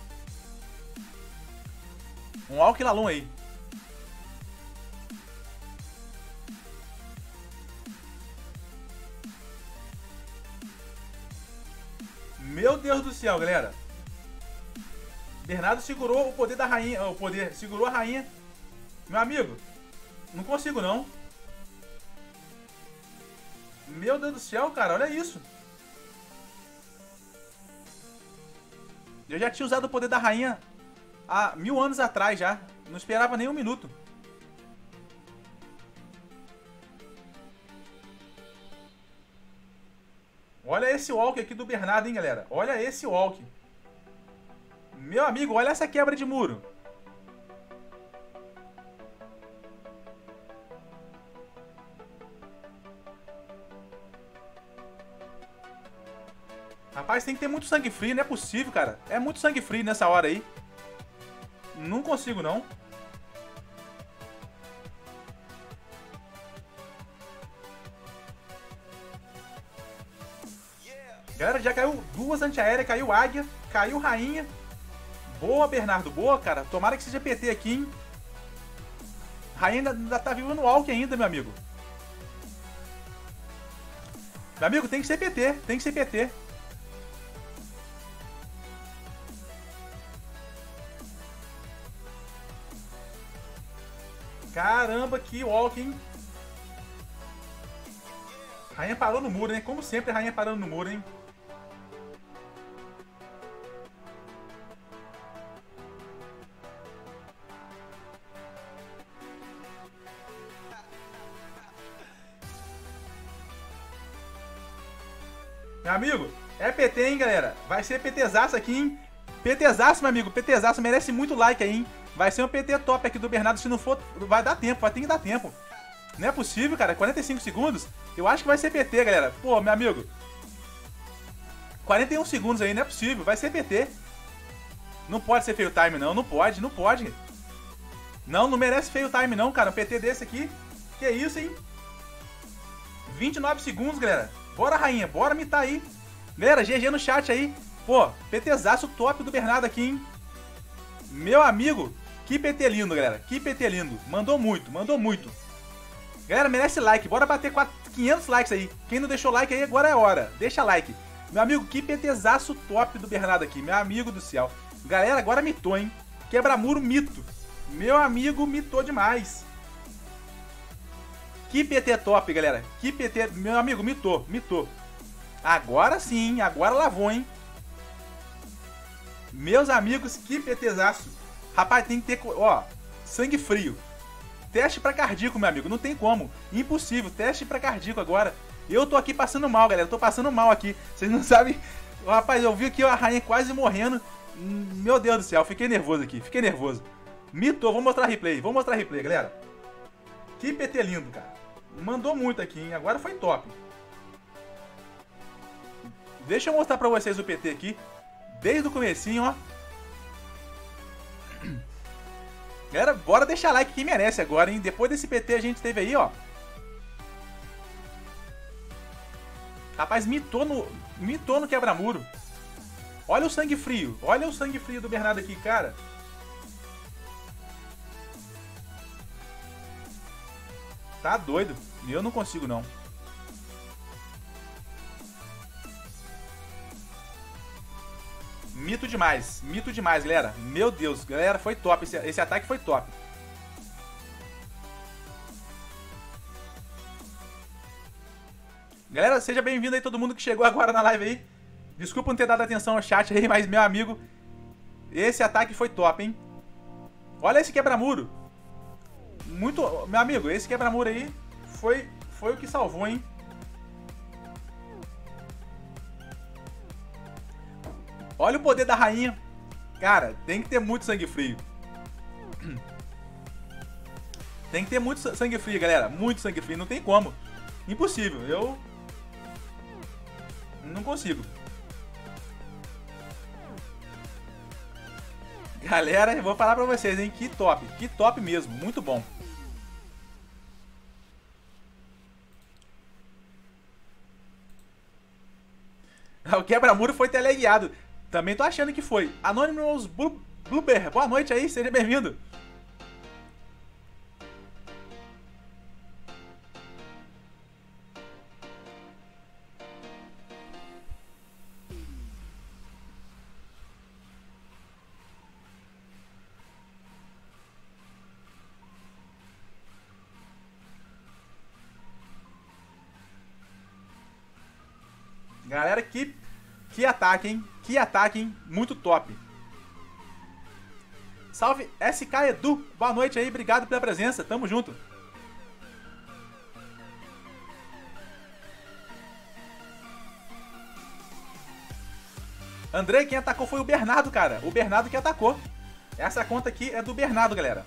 Um Walk Lalum aí. Meu Deus do céu, galera. Bernardo segurou o poder da rainha. Segurou a rainha. Meu amigo, não consigo não. Meu Deus do céu, cara, olha isso. Eu já tinha usado o poder da rainha há 1000 anos atrás já. Não esperava nem um minuto. Olha esse walk aqui do Bernardo, hein, galera. Olha esse walk. Meu amigo, olha essa quebra de muro. Rapaz, tem que ter muito sangue frio, não é possível, cara. É muito sangue frio nessa hora aí. Não consigo, não. Galera, já caiu duas antiaéreas, caiu águia, caiu rainha. Boa, Bernardo, boa, cara. Tomara que seja PT aqui, hein. Rainha ainda tá viva no walk ainda, meu amigo. Meu amigo, tem que ser PT, tem que ser PT. Caramba, que walk, hein. Rainha parou no muro, hein. Como sempre, a rainha parando no muro, hein. Meu amigo, é PT, hein, galera. Vai ser PTzaço aqui, hein. PTzaço, meu amigo. PTzaço merece muito like aí, hein. Vai ser um PT top aqui do Bernardo. Se não for, vai dar tempo. Vai ter que dar tempo. Não é possível, cara. 45 segundos. Eu acho que vai ser PT, galera. Pô, meu amigo. 41 segundos aí. Não é possível. Vai ser PT. Não pode ser feio time, não. Não pode. Não pode. Não, não merece feio time, não, cara. Um PT desse aqui. Que isso, hein. 29 segundos, galera. Bora, rainha. Bora mitar aí. Galera, GG no chat aí. Pô, PTzaço top do Bernardo aqui, hein. Meu amigo. Que PT lindo, galera. Que PT lindo. Mandou muito. Mandou muito. Galera, merece like. Bora bater 500 likes aí. Quem não deixou like aí, agora é hora. Deixa like. Meu amigo, que PTzaço top do Bernardo aqui. Meu amigo do céu. Galera, agora mitou, hein. Quebra-muro mito. Meu amigo mitou demais. Que PT top, galera. Que PT... Meu amigo, mitou. Mitou. Agora sim. Agora lavou, hein. Meus amigos, que PTzaço. Rapaz, tem que ter... Ó, sangue frio. Teste pra cardíaco, meu amigo. Não tem como. Impossível. Teste pra cardíaco agora. Eu tô aqui passando mal, galera. Eu tô passando mal aqui. Vocês não sabem... Rapaz, eu vi aqui a rainha quase morrendo. Meu Deus do céu. Fiquei nervoso aqui. Fiquei nervoso. Mitou. Vou mostrar replay. Vou mostrar replay, galera. Que PT lindo, cara. Mandou muito aqui, hein. Agora foi top. Deixa eu mostrar pra vocês o PT aqui. Desde o comecinho, ó. Galera, bora deixar like que merece agora, hein? Depois desse PT a gente teve aí, ó. Rapaz, mitou no quebra-muro. Olha o sangue frio. Olha o sangue frio do Bernardo aqui, cara. Tá doido. Eu não consigo, não. Mito demais, galera. Meu Deus, galera, foi top. Esse ataque foi top. Galera, seja bem-vindo aí todo mundo que chegou agora na live aí. Desculpa não ter dado atenção ao chat aí, mas meu amigo, esse ataque foi top, hein. Olha esse quebra-muro. Muito... Meu amigo, esse quebra-muro aí foi o que salvou, hein. Olha o poder da rainha. Cara, tem que ter muito sangue frio. Tem que ter muito sangue frio, galera. Muito sangue frio. Não tem como. Impossível. Eu não consigo. Galera, eu vou falar pra vocês, hein. Que top. Que top mesmo. Muito bom. O quebra-muro foi teleguiado. Também tô achando que foi. Anonymous Blueber, boa noite aí, seja bem-vindo. Galera, que ataque, hein? Que ataque, hein? Muito top. Salve SK Edu. Boa noite aí, obrigado pela presença. Tamo junto. Andrei, quem atacou foi o Bernardo, cara. O Bernardo que atacou. Essa conta aqui é do Bernardo, galera.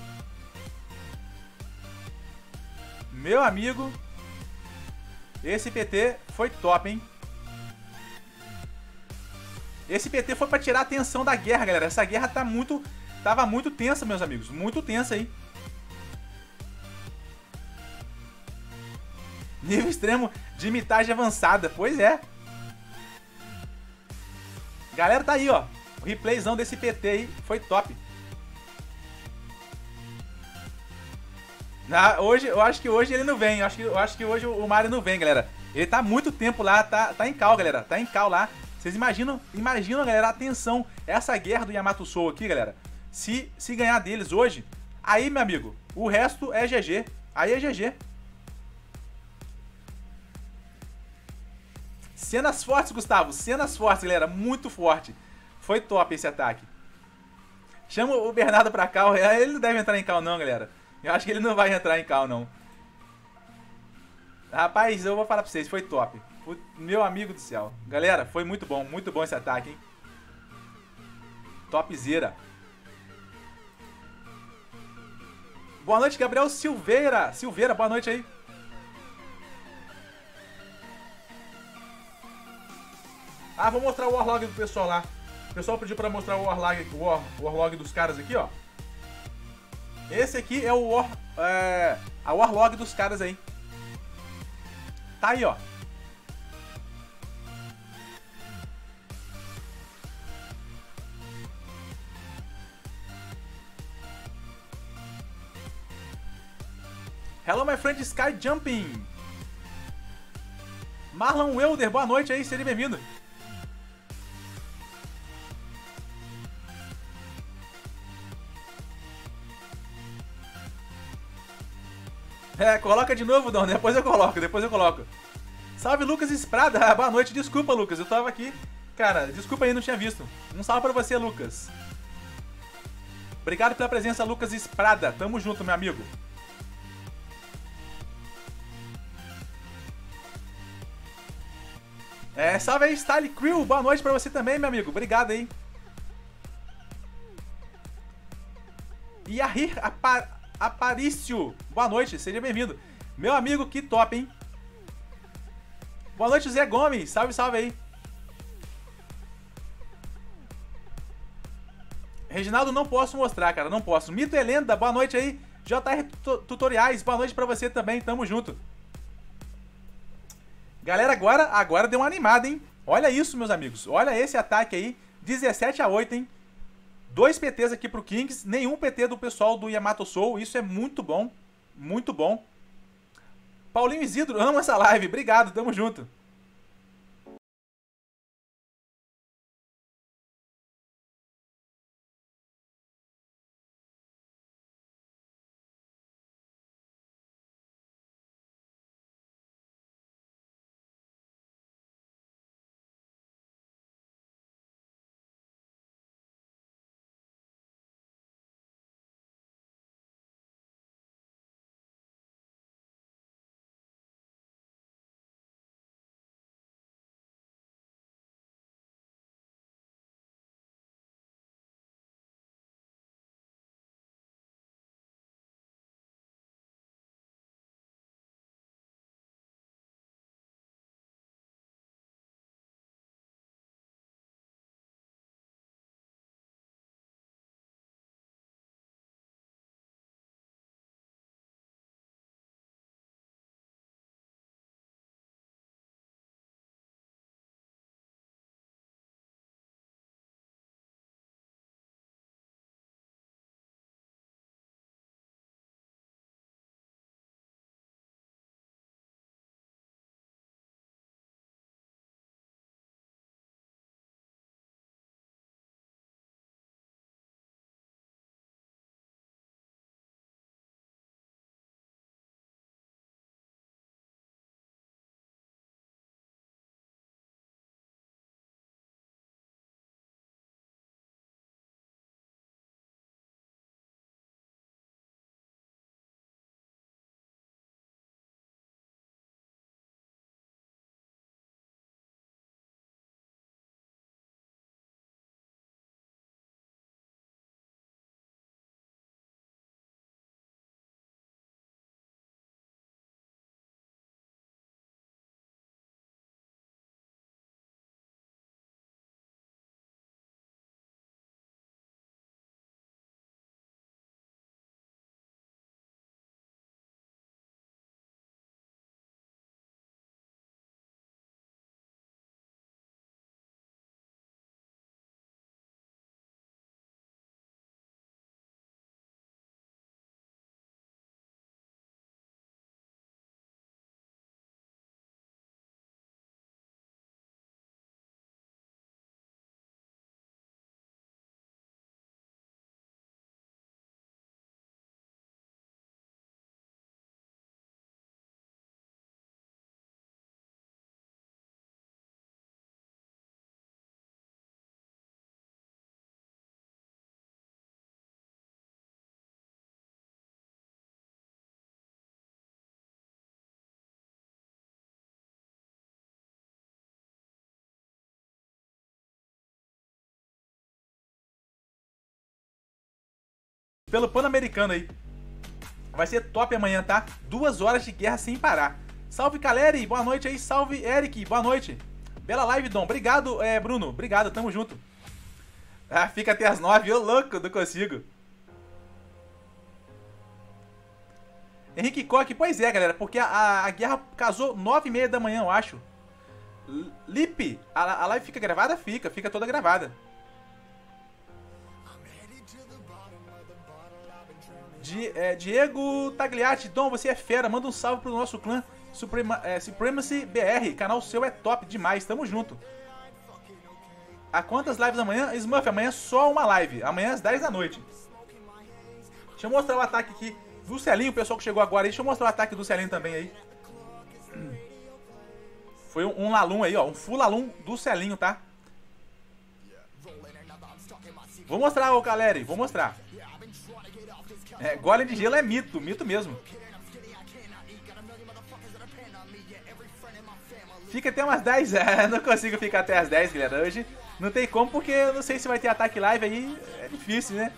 Meu amigo, esse PT foi top, hein? Esse PT foi pra tirar a tensão da guerra, galera. Essa guerra tava muito tensa, meus amigos. Muito tensa, hein? Nível extremo de mitagem avançada. Pois é. Galera, tá aí, ó. O replayzão desse PT aí foi top. Hoje, eu acho que hoje ele não vem. Eu acho que hoje o Mario não vem, galera. Ele tá há muito tempo lá, tá em cal, galera. Tá em cal lá. Vocês imaginam, galera, a tensão. Essa guerra do Yamato Soul aqui, galera. Se ganhar deles hoje, aí, meu amigo, o resto é GG. Aí é GG. Cenas fortes, Gustavo. Cenas fortes, galera. Muito forte. Foi top esse ataque. Chama o Bernardo pra cal. Ele não deve entrar em cal, não, galera. Eu acho que ele não vai entrar em cal, não. Rapaz, eu vou falar pra vocês. Foi top. Meu amigo do céu. Galera, foi muito bom esse ataque, hein? Topzera. Boa noite, Gabriel Silveira. Silveira, boa noite aí. Ah, vou mostrar o Warlog do pessoal lá. O pessoal pediu pra mostrar o Warlog dos caras aqui, ó. Esse aqui é o a Warlog dos caras aí. Tá aí, ó. Hello, my friend Sky Jumping. Marlon Welder, boa noite aí, seja bem-vindo. Coloca de novo, Dom, depois eu coloco. Salve, Lucas Esprada, boa noite, desculpa, Lucas, eu tava aqui. Cara, desculpa aí, não tinha visto. Um salve pra você, Lucas. Obrigado pela presença, Lucas Esprada, tamo junto, meu amigo. Salve aí, Style Crew, boa noite pra você também, meu amigo, obrigado aí. E aí, Aparício, boa noite, seja bem-vindo. Meu amigo, que top, hein? Boa noite, Zé Gomes, salve, salve aí. Reginaldo, não posso mostrar, cara, não posso. Mito Helenda, boa noite aí. JR Tutoriais, boa noite pra você também, tamo junto. Galera, agora deu uma animada, hein? Olha isso, meus amigos. Olha esse ataque aí. 17-8, hein? 2 PTs aqui pro Kings. Nenhum PT do pessoal do Yamato Soul. Isso é muito bom. Muito bom. Paulinho Isidro, amo essa live. Obrigado, tamo junto. pelo Pan-Americano aí. Vai ser top amanhã, tá? 2 horas de guerra sem parar. Salve, Caleri, boa noite aí. Salve, Eric, boa noite. Bela live, Dom. Obrigado, Bruno. Obrigado, tamo junto. Ah, fica até as 9, ô louco, não consigo. Henrique Koch, pois é, galera, porque a guerra casou 9h30 da manhã, eu acho. Lipe, a live fica gravada? Fica toda gravada. Diego Tagliati, Dom, você é fera, manda um salve pro nosso clã Supremacy BR, canal seu é top demais, tamo junto. A quantas lives amanhã? Smurf, amanhã só uma live, amanhã às 10 da noite. Deixa eu mostrar o ataque aqui do Celinho, o pessoal que chegou agora aí, deixa eu mostrar o ataque do Celinho também aí. Foi um Lalum aí, ó, um full Lalum do Celinho, tá? Vou mostrar, ô Caleri, vou mostrar. Golem de gelo é mito mesmo. Fica até umas 10, não consigo ficar até as 10, galera, hoje não tem como, porque eu não sei se vai ter ataque live aí, é difícil, né?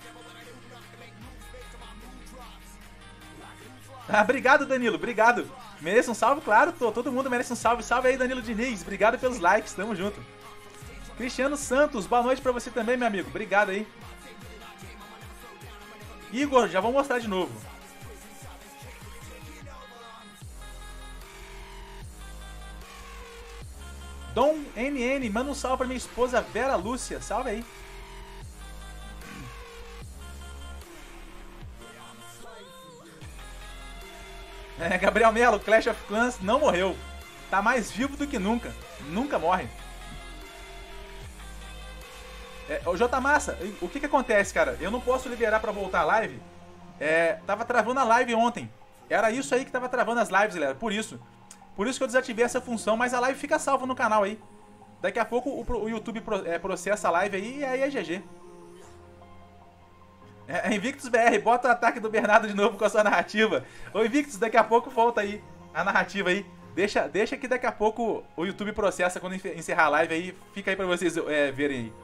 Ah, obrigado, Danilo, obrigado. Merece um salve, claro, todo mundo merece um salve. Salve aí, Danilo Diniz, obrigado pelos likes, tamo junto. Cristiano Santos, boa noite pra você também, meu amigo, obrigado aí. Igor, já vou mostrar de novo. Dom NN, manda um salve pra minha esposa Vera Lúcia, salve aí. Gabriel Melo, Clash of Clans não morreu. Tá mais vivo do que nunca. Nunca morre. Ô J Massa, o que acontece, cara? Eu não posso liberar pra voltar a live. Tava travando a live ontem. Era isso aí que tava travando as lives, galera. Por isso que eu desativei essa função, mas a live fica salva no canal aí. Daqui a pouco o YouTube processa a live aí e aí é GG. Invictus BR, bota o ataque do Bernardo de novo com a sua narrativa. Ô Invictus, daqui a pouco volta aí a narrativa aí. Deixa que daqui a pouco o YouTube processa quando encerrar a live aí. Fica aí pra vocês verem aí.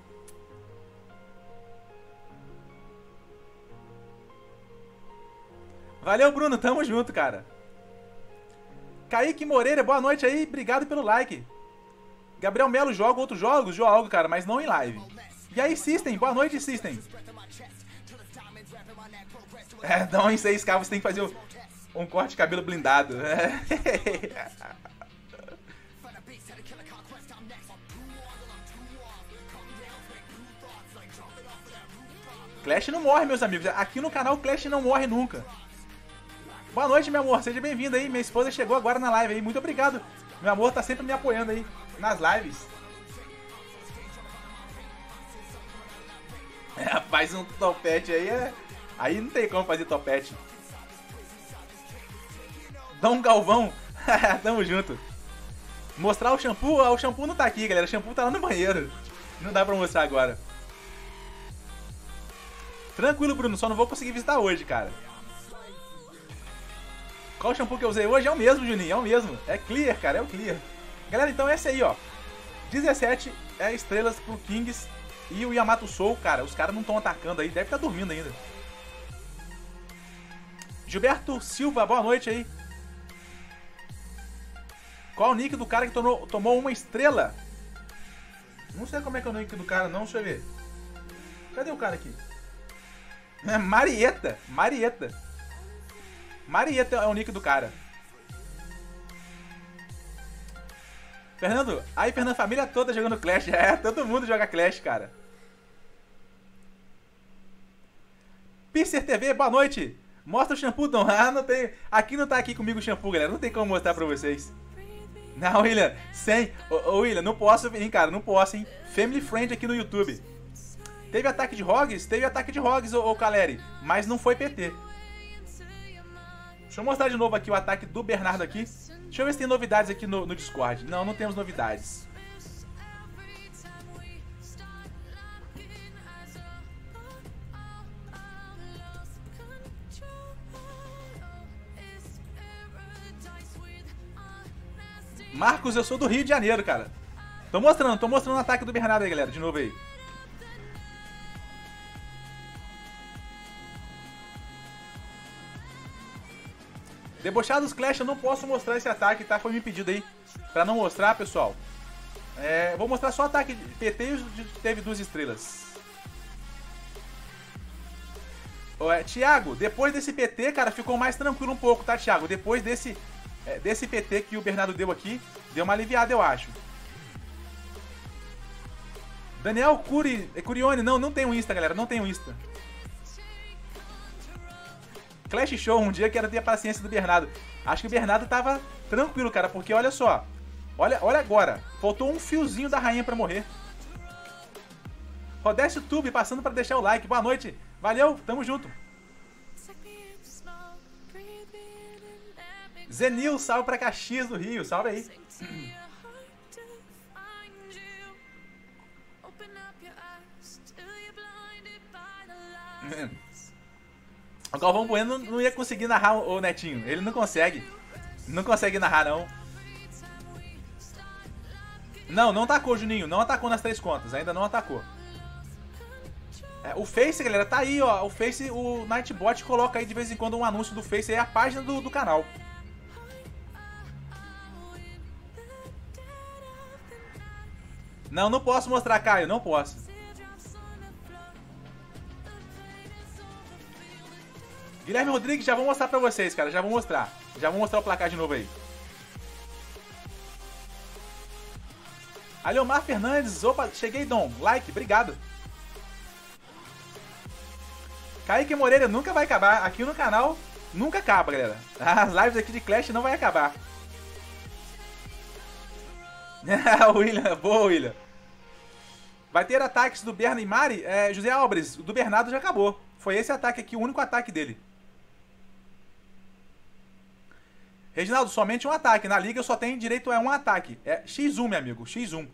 Valeu, Bruno, tamo junto, cara. Kaique Moreira, boa noite aí, obrigado pelo like. Gabriel Melo, joga outros jogos? Jogo, cara, mas não em live. E aí, System, boa noite, System. Não, em 6K você tem que fazer um corte de cabelo blindado. Clash não morre, meus amigos. Aqui no canal Clash não morre nunca. Boa noite, meu amor. Seja bem-vindo aí. Minha esposa chegou agora na live aí. Muito obrigado. Meu amor tá sempre me apoiando aí nas lives. Faz um topete aí. Aí não tem como fazer topete. Dom Galvão. Tamo junto. Mostrar o shampoo? O shampoo não tá aqui, galera. O shampoo tá lá no banheiro. Não dá pra mostrar agora. Tranquilo, Bruno. Só não vou conseguir visitar hoje, cara. Qual shampoo que eu usei hoje? É o mesmo, Juninho. É o mesmo. É Clear, cara. É o Clear. Galera, então esse aí, ó. 17 estrelas pro Kings e o Yamato Soul, cara. Os caras não estão atacando aí. Deve estar dormindo ainda. Gilberto Silva, boa noite aí. Qual o nick do cara que tomou 1 estrela? Não sei como é que é o nick do cara, não. Deixa eu ver. Cadê o cara aqui? Marieta. Marieta. Marieta é o nick do cara. Fernando, aí Fernando, família toda jogando Clash. Todo mundo joga Clash, cara. Pisser TV, boa noite. Mostra o shampoo, Dom. Não tem. Aqui não tá aqui comigo o shampoo, galera. Não tem como mostrar pra vocês. Não, William, sem. Ô, William, não posso, hein, cara. Não posso, hein. Family Friend aqui no YouTube. Teve ataque de Rogues? Teve ataque de Rogues, ô Caleri. Mas não foi PT. Deixa eu mostrar de novo aqui o ataque do Bernardo aqui. Deixa eu ver se tem novidades aqui no Discord. Não, não temos novidades. Marcos, eu sou do Rio de Janeiro, cara. Tô mostrando o ataque do Bernardo aí, galera. De novo aí. Debochados Clash, eu não posso mostrar esse ataque, tá? Foi me pedido aí pra não mostrar, pessoal. Vou mostrar só o ataque de PT e os de teve 2 estrelas. Thiago, depois desse PT, cara, ficou mais tranquilo um pouco, tá, Thiago? Depois desse PT que o Bernardo deu aqui, deu uma aliviada, eu acho. Daniel Curione, não tem um Insta, galera, não tem um Insta. Clash Show, um dia quero ter a paciência do Bernardo. Acho que o Bernardo tava tranquilo, cara, porque olha só. Olha agora, faltou um fiozinho da rainha pra morrer. Rodécio Tube passando pra deixar o like. Boa noite, valeu, tamo junto. Zenil, salve pra Caxias do Rio, salve aí. O Galvão Bueno não ia conseguir narrar o Netinho. Ele não consegue. Não consegue narrar, não. Não atacou, Juninho. Não atacou nas 3 contas. Ainda não atacou. O Face, galera, tá aí, ó. O Face, o Nightbot coloca aí de vez em quando um anúncio do Face. Aí é a página do canal. Não posso mostrar, Caio. Não posso. Guilherme Rodrigues, já vou mostrar pra vocês, cara. Já vou mostrar. Já vou mostrar o placar de novo aí. Aliomar Fernandes. Opa, cheguei, Dom. Like, obrigado. Kaique Moreira nunca vai acabar. Aqui no canal nunca acaba, galera. As lives aqui de Clash não vai acabar. William, boa, William. Vai ter ataques do Berna e Mari? José Albres, o do Bernardo já acabou. Foi esse ataque aqui, o único ataque dele. Reginaldo, somente um ataque. Na liga eu só tenho direito a um ataque. É X1, meu amigo. X1.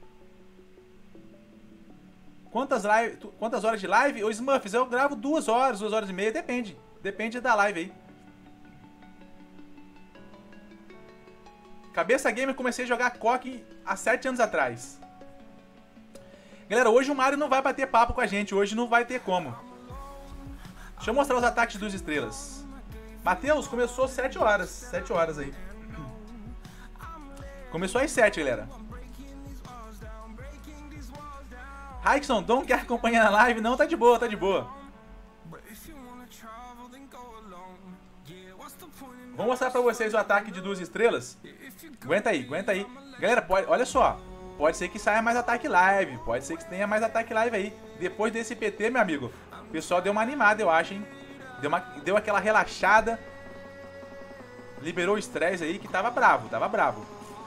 Quantas horas de live? Ô, Smurfs, eu gravo 2 horas, 2 horas e meia. Depende. Depende da live aí. Cabeça Gamer, comecei a jogar COC há 7 anos atrás. Galera, hoje o Mario não vai bater papo com a gente. Hoje não vai ter como. Deixa eu mostrar os ataques dos estrelas. Matheus, começou 7 horas. 7 horas aí. Começou às 7, galera. Raikson, Dom quer acompanhar a live? Não, tá de boa, tá de boa. Vou mostrar pra vocês o ataque de 2 estrelas. Aguenta aí, aguenta aí. Galera, olha só. Pode ser que saia mais ataque live. Pode ser que tenha mais ataque live aí. Depois desse PT, meu amigo, o pessoal deu uma animada, eu acho, hein? Deu aquela relaxada. Liberou o estresse aí, que tava bravo, tava bravo.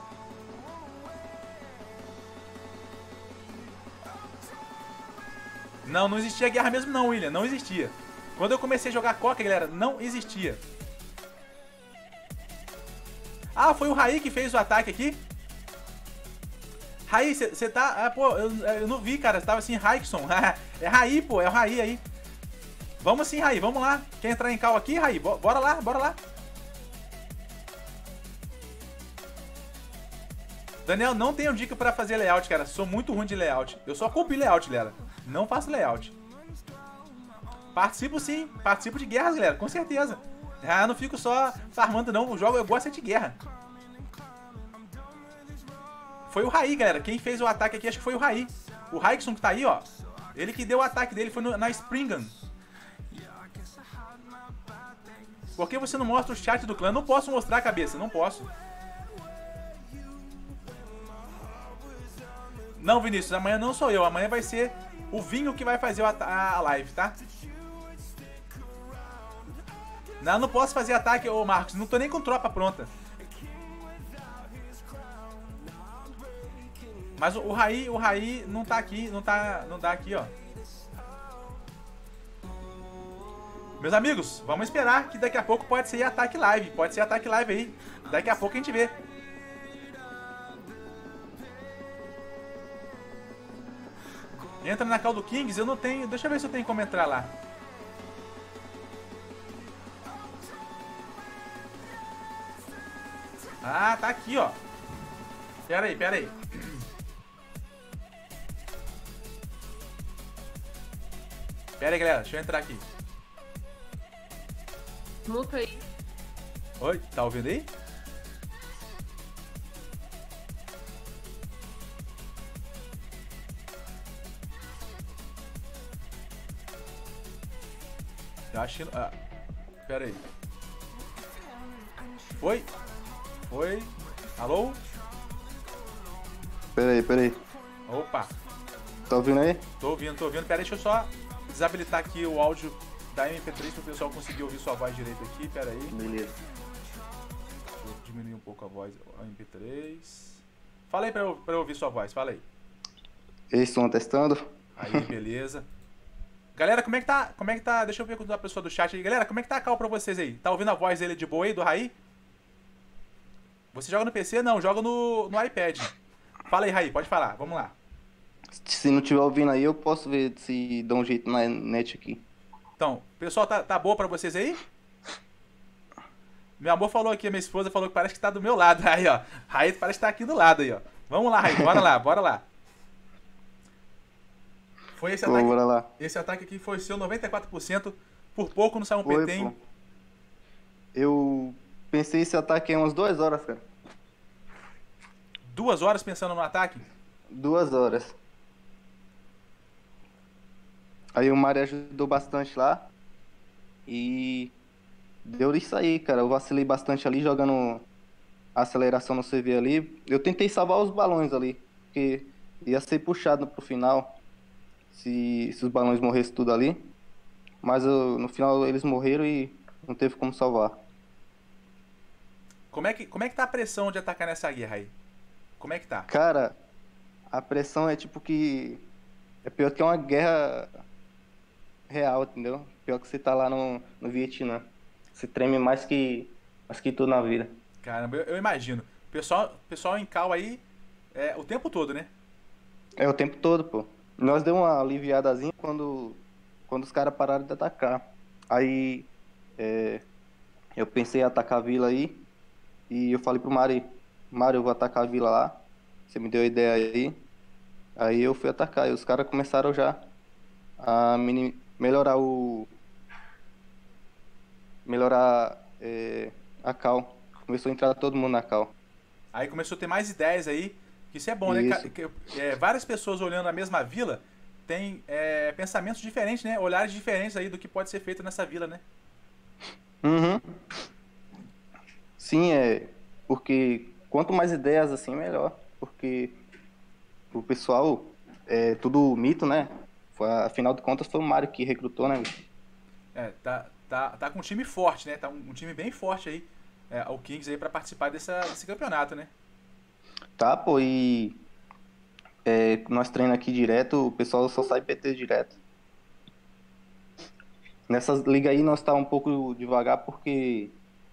Não existia guerra mesmo não, William, não existia. Quando eu comecei a jogar Coca, galera, não existia. Ah, foi o Raí que fez o ataque aqui? Raí, você tá... pô, eu não vi, cara, você tava assim, Raikson. É Raí, pô, é o Raí aí. Vamos sim, Raí, vamos lá. Quer entrar em cal aqui, Raí? Bora lá, bora lá. Daniel, não tenho dica pra fazer layout, cara. Sou muito ruim de layout. Eu só copio layout, galera. Não faço layout. Participo sim. Participo de guerras, galera. Com certeza. Eu não fico só farmando, não. Eu gosto de guerra. Foi o Raí, galera. Quem fez o ataque aqui, acho que foi o Raí. O Raikson que tá aí, ó. Ele que deu o ataque dele foi na Springan. Por que você não mostra o chat do clã? Não posso mostrar a cabeça, não posso. Não, Vinícius, amanhã não sou eu. Amanhã vai ser o Vinho que vai fazer a live, tá? Não posso fazer ataque, ô Marcos. Não tô nem com tropa pronta. Mas o Raí não tá aqui, não dá aqui, ó. Meus amigos, vamos esperar que daqui a pouco pode ser ataque live. Pode ser ataque live aí. Daqui a pouco a gente vê. Entra na call do Kings, eu não tenho... Deixa eu ver se eu tenho como entrar lá. Ah, tá aqui, ó. Pera aí, pera aí. Pera aí, galera. Deixa eu entrar aqui. Muta aí. Oi, tá ouvindo aí? Eu acho que... Ah, pera aí. Oi? Oi? Alô? Peraí. Opa, Tá ouvindo aí? tô ouvindo. Pera aí, deixa eu só desabilitar aqui o áudio da MP3 para o pessoal conseguir ouvir sua voz direito aqui. Pera aí. Beleza. Deixa eu diminuir um pouco a voz, a MP3. Fala aí pra eu ouvir sua voz, fala aí. Eles estão testando? Aí, beleza. Galera, como é que tá? Deixa eu perguntar pra pessoa do chat aí. Galera, como é que tá a cal pra vocês aí? Tá ouvindo a voz dele de boa aí, do Raí? Você joga no PC? Não, joga no iPad. Fala aí, Raí, pode falar, vamos lá. Se não tiver ouvindo aí, eu posso ver se dá um jeito na net aqui. Então, pessoal, tá boa pra vocês aí? Meu amor falou aqui, a minha esposa falou que parece que tá do meu lado. Aí, ó. Raí parece que tá aqui do lado aí, ó. Vamos lá, Raí, bora lá. Foi esse ataque. Bora lá. Esse ataque aqui foi seu 94%. Por pouco não saiu um Foi, PT, hein? pô. Eu pensei esse ataque em umas 2 horas, cara. 2 horas pensando no ataque? 2 horas. Aí o Mari ajudou bastante lá. E deu isso aí, cara. Eu vacilei bastante ali, jogando a aceleração no CV ali. Eu tentei salvar os balões ali, porque ia ser puxado pro final se os balões morressem tudo ali. Mas no final eles morreram e não teve como salvar. Como é que tá a pressão de atacar nessa guerra aí? Como é que tá? Cara, a pressão é tipo que... É pior que uma guerra real, entendeu? Pior que você tá lá no Vietnã. Você treme mais que tudo na vida. Caramba, eu imagino. Pessoal em cal aí o tempo todo, né? É o tempo todo, pô. Nós deu uma aliviadazinha quando os caras pararam de atacar. Aí eu pensei em atacar a vila aí. E eu falei pro Mari, eu vou atacar a vila lá. Você me deu a ideia aí. Aí eu fui atacar. E os caras começaram já a melhorar a cal. Começou a entrar todo mundo na cal. Aí começou a ter mais ideias aí. Que isso é bom, né? Isso. Várias pessoas olhando a mesma vila têm pensamentos diferentes, né? Olhares diferentes aí do que pode ser feito nessa vila, né? Uhum. Sim, porque quanto mais ideias assim, melhor. Porque o pessoal é tudo mito, né? Afinal de contas foi o Mario que recrutou, né? Tá com um time forte, né? Tá um time bem forte aí. O Kings aí pra participar desse campeonato, né? Tá, pô, e nós treinamos aqui direto, o pessoal só sai PT direto. Nessas ligas aí nós tá um pouco devagar porque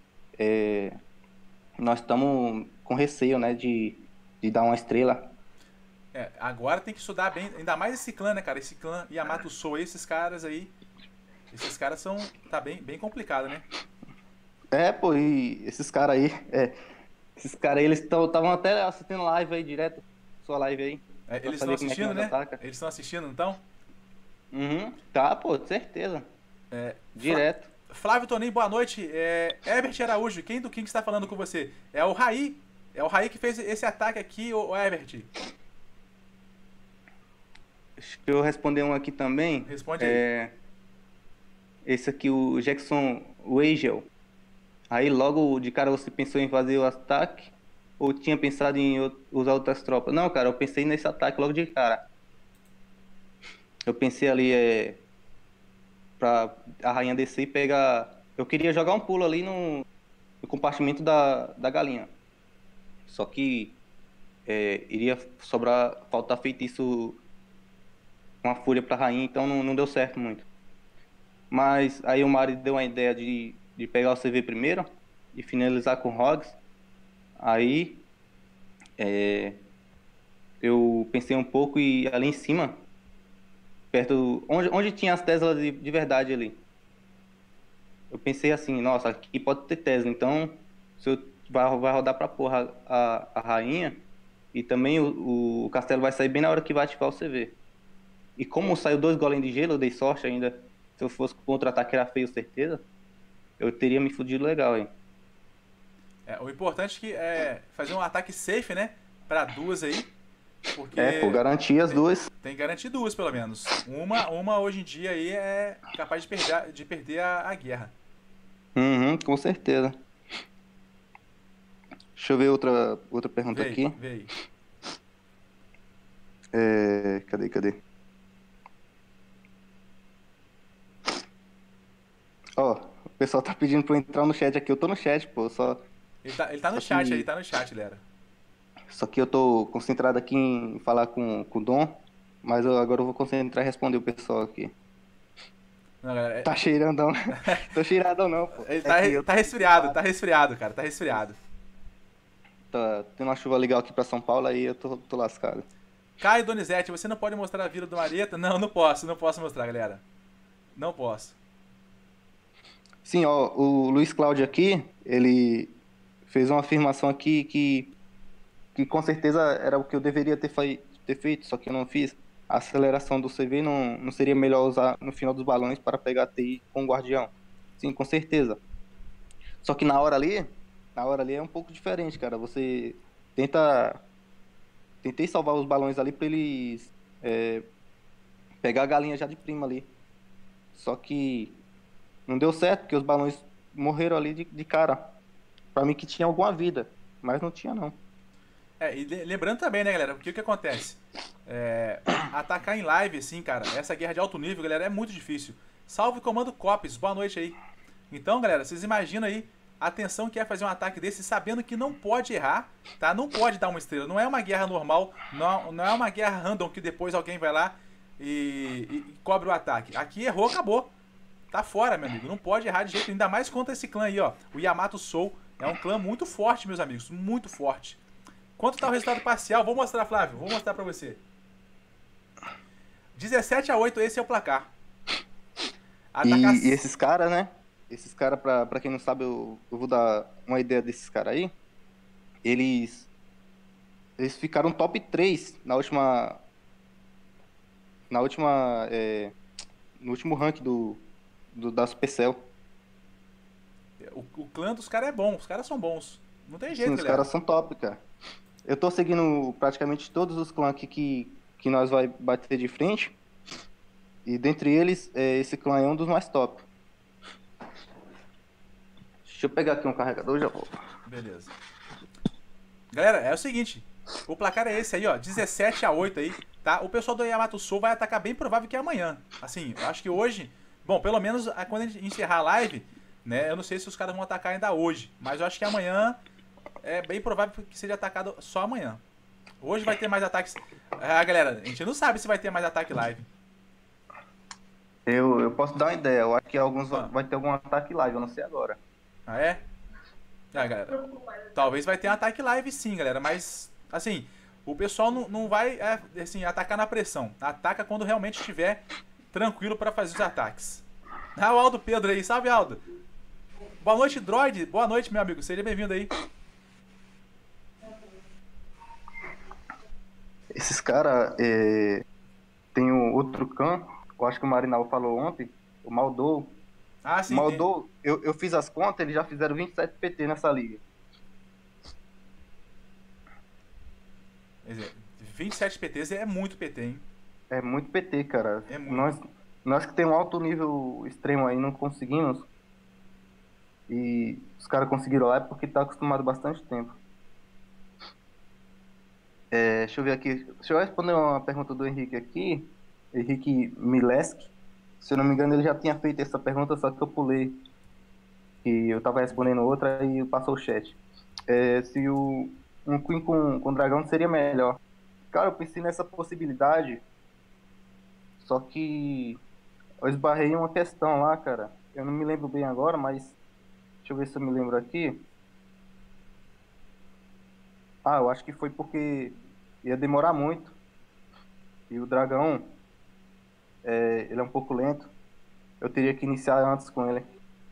nós estamos com receio, né, de dar uma estrela. Agora tem que estudar bem, ainda mais esse clã, né, cara? Esse clã Yamato Sou, esses caras aí. Esses caras são. Tá bem complicado, né? Pô, e esses caras aí, eles estavam até assistindo live aí direto, sua live aí. Pra Eles estão saber como é que assistindo, nós né? ataca. Eles estão assistindo, então? Uhum. Tá, pô, certeza. Direto. Flávio Toninho, boa noite. Herbert Araújo, quem do King está falando com você? É o Raí. É o Raí que fez esse ataque aqui, o Herbert. Deixa eu responder um aqui também. Responde aí. Esse aqui, o Jackson Weigel. Aí logo de cara você pensou em fazer o ataque? Ou tinha pensado em usar outras tropas? Não, cara, eu pensei nesse ataque logo de cara. Eu pensei ali pra a rainha descer e pegar... Eu queria jogar um pulo ali no compartimento da galinha. Só que iria faltar feitiço com a fúria pra rainha, então não deu certo muito. Mas aí o Mari deu uma ideia de pegar o CV primeiro e finalizar com o Rogues. Aí eu pensei um pouco e ali em cima, perto onde tinha as Teslas de verdade ali. Eu pensei assim, nossa, aqui pode ter Tesla, então se eu vai rodar pra porra a rainha e também o castelo vai sair bem na hora que vai ativar o CV. E como saiu 2 golems de gelo, eu dei sorte ainda. Se eu fosse contra-ataque era feio, certeza. Eu teria me fudido legal, hein. O importante é fazer um ataque safe, né? Pra duas aí. Pô, Porque garantir as duas. tem que garantir duas, pelo menos. Uma hoje em dia aí é capaz de perder a guerra. Uhum, com certeza. Deixa eu ver outra pergunta Vê aí, aqui. vê aí. Cadê? Ó, o pessoal tá pedindo pra eu entrar no chat aqui. Eu tô no chat, pô. Ele tá no Só chat aí, que, tá no chat, galera. só que eu tô concentrado aqui em falar com o Dom. Mas agora eu vou concentrar em responder o pessoal aqui. Não, galera, Tá cheirandão. Tô cheiradão não, pô. ele É tá, que eu tá tô resfriado, gripado. tá resfriado, cara, tá resfriado. Tá tendo uma chuva legal aqui pra São Paulo, aí eu tô lascado. Caio Donizete, você não pode mostrar a vida do Mareta? Não, não posso mostrar, galera. Não posso. Sim, ó, o Luiz Cláudio aqui, ele fez uma afirmação aqui que com certeza era o que eu deveria ter feito, só que eu não fiz. A aceleração do CV não seria melhor usar no final dos balões para pegar TI com o guardião. Sim, com certeza. Só que na hora ali é um pouco diferente, cara. Você tenta, tentei salvar os balões ali para eles pegar a galinha já de prima ali. Só que não deu certo, porque os balões morreram ali de cara. Pra mim que tinha alguma vida, mas não tinha não. E lembrando também, né, galera, porque o que acontece? Atacar em live, assim, cara, essa guerra de alto nível, galera, é muito difícil. Salve comando Cops, boa noite aí. Então, galera, vocês imaginam aí a tensão que é fazer um ataque desse sabendo que não pode errar, tá? Não pode dar uma estrela. Não é uma guerra normal, não é uma guerra random que depois alguém vai lá e cobre o ataque. Aqui errou, acabou. Tá fora, meu amigo. Não pode errar de jeito nenhum. Ainda mais contra esse clã aí, ó. O Yamato Soul é um clã muito forte, meus amigos. Muito forte. Quanto tá o resultado parcial? Vou mostrar, Flávio. Vou mostrar pra você. 17-8, esse é o placar. Atacar. E esses caras, né? Esses caras, pra quem não sabe, eu vou dar uma ideia desses caras aí. Eles, eles ficaram top 3 no último rank da Supercell. O clã dos caras é bom. Os caras são bons. Não tem Sim, jeito, os galera. caras são top, cara. Eu tô seguindo praticamente todos os clãs aqui que nós vai bater de frente. E dentre eles, esse clã é um dos mais top. Deixa eu pegar aqui um carregador e já volto. Beleza. Galera, é o seguinte. O placar é esse aí, ó. 17-8 aí, tá? O pessoal do Yamato Soul vai atacar bem provável que é amanhã. Assim, eu acho que hoje... Bom, pelo menos quando a gente encerrar a live, né? Eu não sei se os caras vão atacar ainda hoje. Mas eu acho que amanhã é bem provável que seja atacado só amanhã. Hoje vai ter mais ataques... galera, a gente não sabe se vai ter mais ataque live. Eu posso dar uma ideia. Eu acho que alguns Ah. vai ter algum ataque live, eu não sei agora. Ah, é? Galera, talvez vai ter um ataque live sim, galera, mas, assim, o pessoal não vai, assim, atacar na pressão. Ataca quando realmente estiver tranquilo para fazer os ataques. O Aldo Pedro aí, salve, Aldo. Boa noite, Droid. Boa noite, meu amigo. Seja bem-vindo aí. Esses caras, tem um outro clã, eu acho que o Marinal falou ontem, o Maldou. Ah, O sim, tem. Maldou, eu fiz as contas, eles já fizeram 27 PT nessa liga. Quer dizer, 27 PTs é muito PT, hein? É muito PT, cara. É muito. Nós que tem um alto nível extremo aí, não conseguimos. E os caras conseguiram lá é porque tá acostumado bastante tempo. Deixa eu ver aqui. Deixa eu responder uma pergunta do Henrique aqui. Henrique Mileski. Se eu não me engano, ele já tinha feito essa pergunta, só que eu pulei. E eu tava respondendo outra e passou o chat. Se um Queen com dragão seria melhor. Cara, eu pensei nessa possibilidade. Só que eu esbarrei em uma questão lá, cara. Eu não me lembro bem agora, mas deixa eu ver se eu me lembro aqui. Ah, eu acho que foi porque ia demorar muito. E o dragão, ele é um pouco lento. Eu teria que iniciar antes com ele.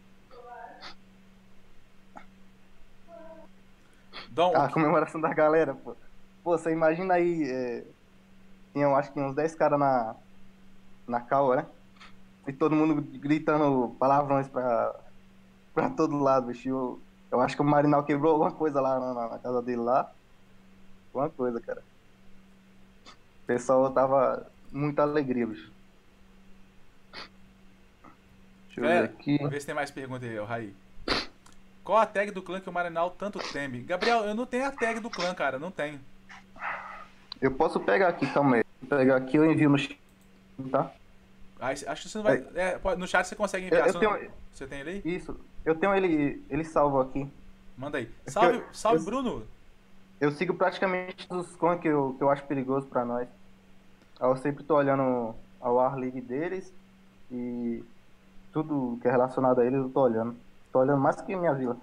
A comemoração da galera, pô. Pô, você imagina aí, tinham acho que uns 10 caras na cal, né? E todo mundo gritando palavrões pra todo lado, bicho. Eu acho que o Marinal quebrou alguma coisa lá na casa dele lá. Alguma coisa, cara. O pessoal tava muita alegria, bicho. Deixa eu ver Galera, aqui. vê se tem mais pergunta aí, o Raí. Qual a tag do clã que o Marinal tanto teme? Gabriel, eu não tenho a tag do clã, cara, não tenho. Eu posso pegar aqui, calma aí. Vou pegar aqui, eu envio no chat, tá? Acho que você não vai. No chat você consegue Eu, enviar. eu tenho. Você tem ele aí? Isso. Eu tenho ele salvo aqui. Manda aí. É que Salve, eu- salve, Bruno! Eu sigo praticamente os clãs que eu acho perigoso pra nós. Aí eu sempre tô olhando a War League deles e tudo que é relacionado a eles eu tô olhando. Tô olhando mais que minha vila.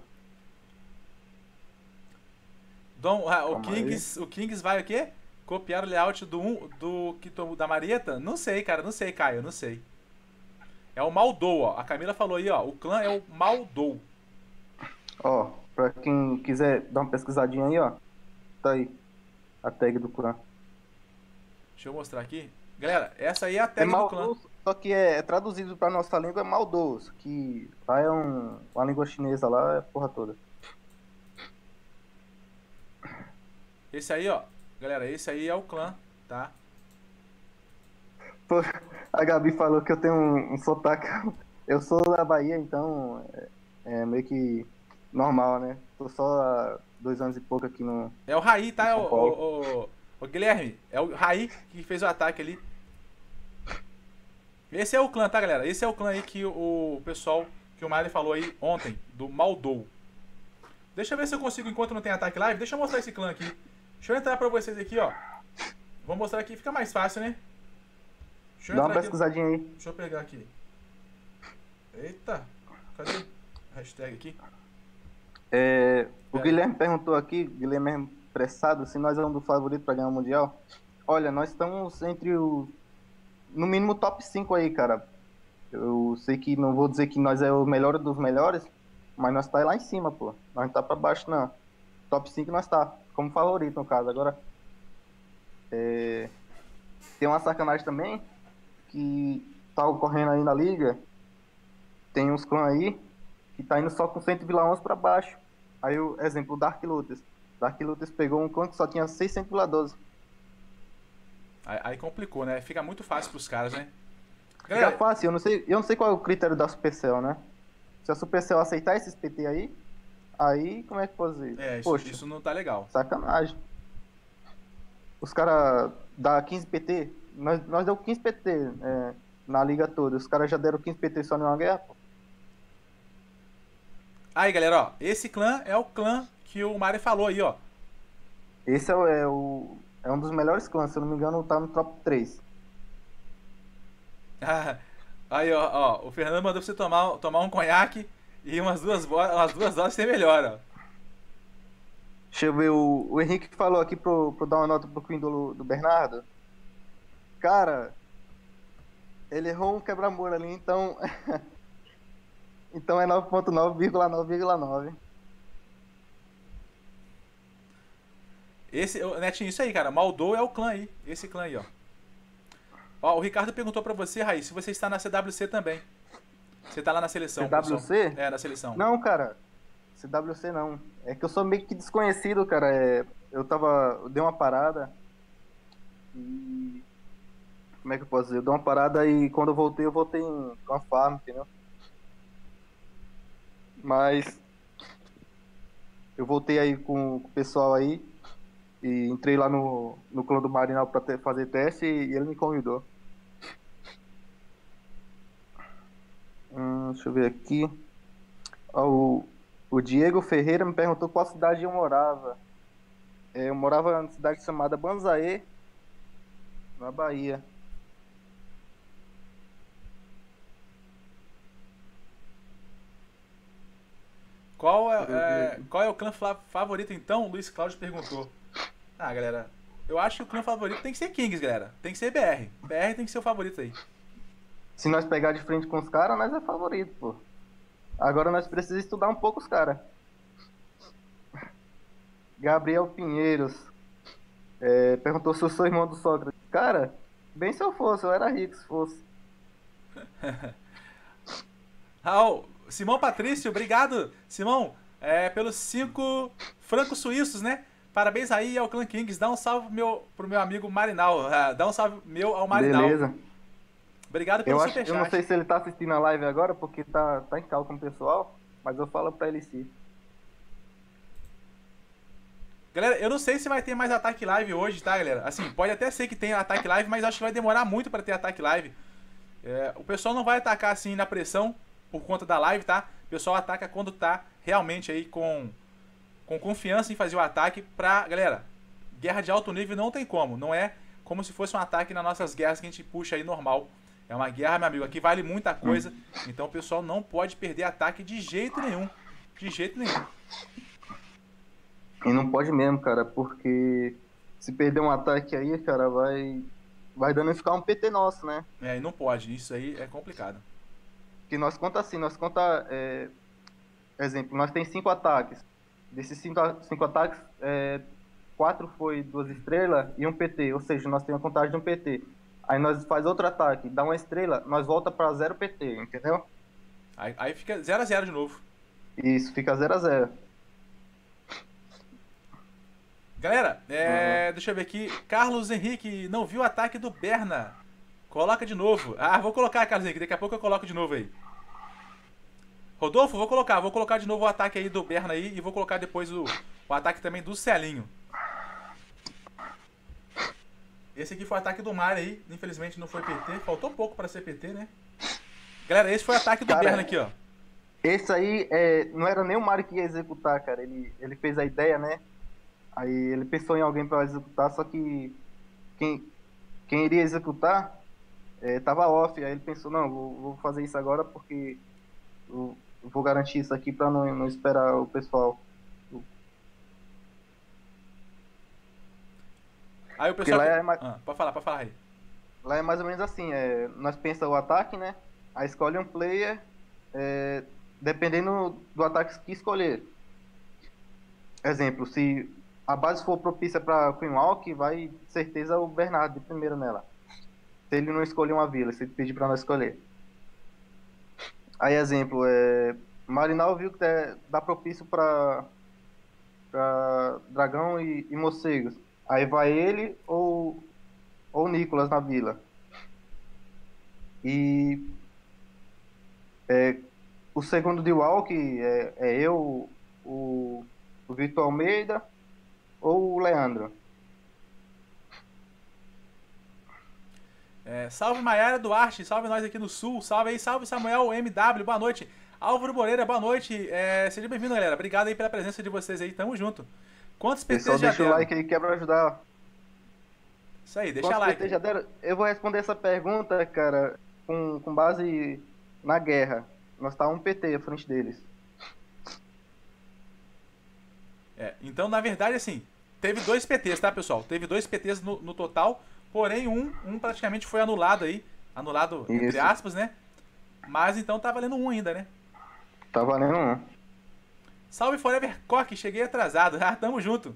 O Calma aí. Kings vai o quê? Copiar o layout da Marieta? Não sei, cara, não sei, Caio, não sei. É o Maldou, ó. A Camila falou aí, ó. O clã é o Maldou. Ó, pra quem quiser dar uma pesquisadinha aí, ó. Tá aí. A tag do clã. Deixa eu mostrar aqui. Galera, essa aí é a É tag do clã. Maldoso, só que é traduzido pra nossa língua é Maldoso, que lá é uma língua chinesa lá, é a porra toda. Esse aí, ó. Galera, esse aí é o clã, tá? Pô, a Gabi falou que eu tenho um sotaque. Eu sou da Bahia, então é meio que normal, né? Tô só há 2 anos e pouco aqui no É o Raí, tá? São Paulo. O Guilherme. É o Raí que fez o ataque ali. Esse é o clã, tá, galera? Esse é o clã aí que o pessoal, que o Miley falou aí ontem, do Maldou. Deixa eu ver se eu consigo, enquanto não tem ataque live, deixa eu mostrar esse clã aqui. Deixa eu entrar pra vocês aqui, ó. Vou mostrar aqui, fica mais fácil, né? Deixa eu Dá uma entrar aqui. pesquisadinha aí. Deixa eu pegar aqui. Eita, cadê a hashtag aqui? O Guilherme perguntou aqui, Guilherme Pressado, se nós vamos do favorito pra ganhar o Mundial. Olha, nós estamos entre no mínimo top 5 aí, cara. Eu sei que não vou dizer que nós é o melhor dos melhores, mas nós tá lá em cima, pô. Nós não tá pra baixo, não. Top 5 nós tá, como favorito, no caso. Agora, tem uma sacanagem também, que tá ocorrendo aí na liga. Tem uns clãs aí que tá indo só com 100,11 pra baixo. Aí, exemplo, o Dark Lotus. Dark Lotus pegou um clã que só tinha 600,12. Aí complicou, né? Fica muito fácil pros caras, né? Fica fácil, eu não sei qual é o critério da Supercell, né? Se a Supercell aceitar esses PT aí como é que pode dizer? Poxa, isso não tá legal. sacanagem. Os caras dão 15 PT, nós deu 15 PT na liga toda. Os caras já deram 15 PT só numa guerra, pô. Aí, galera, ó. Esse clã é o clã que o Mari falou aí, ó. Esse é um dos melhores clãs, se eu não me engano, tá no top 3. Aí, ó, o Fernando mandou pra você tomar um conhaque e umas duas doses tem melhor, ó. Deixa eu ver, o Henrique falou aqui pro dar uma nota pro Queen do Bernardo. Cara, ele errou um quebra-muro ali, então. Então é 9.9,9,9. Netinho, isso aí, cara. Maldou é o clã aí. Esse clã aí, ó. Ó, o Ricardo perguntou pra você, Raí, se você está na CWC também. Você tá lá na seleção, CWC? pessoal. Na seleção. Não, cara. CWC não. É que eu sou meio que desconhecido, cara. Eu dei uma parada. E. Como é que eu posso dizer? Eu dei uma parada e quando eu voltei com a farm, entendeu? Mas. Eu voltei aí com o pessoal aí. E entrei lá no clã do Marinal pra fazer teste e ele me convidou. Deixa eu ver aqui. O Diego Ferreira me perguntou qual cidade eu morava. Eu morava numa cidade chamada Banzaê, na Bahia. Qual é o clã favorito então? O Luiz Cláudio perguntou. Ah, galera, eu acho que o clã favorito tem que ser Kings, galera. Tem que ser BR. BR tem que ser o favorito aí. Se nós pegar de frente com os caras, nós é favorito, pô. Agora nós precisamos estudar um pouco os caras. Gabriel Pinheiros perguntou se eu sou irmão do Sócrates. Cara, bem se eu fosse, eu era rico se fosse. Simão Patrício, obrigado. Simão, pelos 5 francos suíços, né? Parabéns aí ao Clan Kings. Dá um salve pro meu amigo Marinal. Dá um salve meu ao Marinal. Beleza. Obrigado pelo superchat. Eu não sei se ele tá assistindo a live agora, porque tá em call com o pessoal, mas eu falo pra ele sim. Galera, eu não sei se vai ter mais ataque live hoje, tá, galera? Assim, pode até ser que tenha ataque live, mas acho que vai demorar muito pra ter ataque live. O pessoal não vai atacar assim na pressão por conta da live, tá? O pessoal ataca quando tá realmente aí com confiança em fazer o ataque pra... Galera, guerra de alto nível não tem como. Não é como se fosse um ataque nas nossas guerras que a gente puxa aí normal. É uma guerra, meu amigo, aqui vale muita coisa. Então o pessoal não pode perder ataque de jeito nenhum. De jeito nenhum. E não pode mesmo, cara, porque se perder um ataque aí, cara, vai danificar um PT nosso, né? E não pode. Isso aí é complicado. Que nós conta assim, exemplo, nós tem 5 ataques. Desses 5 ataques, 4 foi 2 estrelas e um PT, ou seja, nós temos a contagem de um PT. Aí nós faz outro ataque, dá 1 estrela, nós volta pra 0 PT, entendeu? Aí fica 0 a 0 de novo. Isso, fica 0 a 0. Galera, deixa eu ver aqui. Carlos Henrique não viu o ataque do Berna. Coloca de novo. Vou colocar, Carlos Henrique. Daqui a pouco eu coloco de novo aí. Rodolfo, vou colocar de novo o ataque aí do Berna aí. E vou colocar depois o ataque também do Celinho. Esse aqui foi o ataque do Mário aí. Infelizmente não foi PT. Faltou pouco pra ser PT, né? Galera, esse foi o ataque do Berna aqui, ó. Esse aí não era nem o Mário que ia executar, cara. Ele fez a ideia, né? Aí ele pensou em alguém para executar, só que quem iria executar tava off. Aí ele pensou, não, vou fazer isso agora porque eu vou garantir isso aqui para não esperar o pessoal. Aí o pessoal... Pode falar aí. Lá é mais ou menos assim, nós pensamos o ataque, né? Aí escolhe um player, dependendo do ataque que escolher. Exemplo, se a base for propícia para Queen Walk, vai certeza o Bernardo de primeiro nela. Se ele não escolher uma vila, se ele pedir para nós escolher. Aí, exemplo, Marinal viu que dá propício para dragão e morcegos. Aí vai ele ou Nicolas na vila. E o segundo de Walk eu, o Vitor Almeida ou o Leandro. Salve Maiara Duarte, salve nós aqui no Sul, salve aí, salve Samuel MW, boa noite. Álvaro Moreira, boa noite. Seja bem-vindo, galera. Obrigado aí pela presença de vocês aí, tamo junto. Quantos PTs já deram? Deixa o like aí que é pra ajudar. Isso aí, deixa like. PTs já deram? Eu vou responder essa pergunta, cara, com base na guerra. Nós tá um PT à frente deles. Então, na verdade, assim, teve 2 PTs, tá, pessoal? Teve 2 PTs no total, porém um praticamente foi anulado aí. Anulado, Isso. Entre aspas, né? Mas então tá valendo 1 ainda, né? Tá valendo 1. Salve Forever Coque, cheguei atrasado. Tamo junto.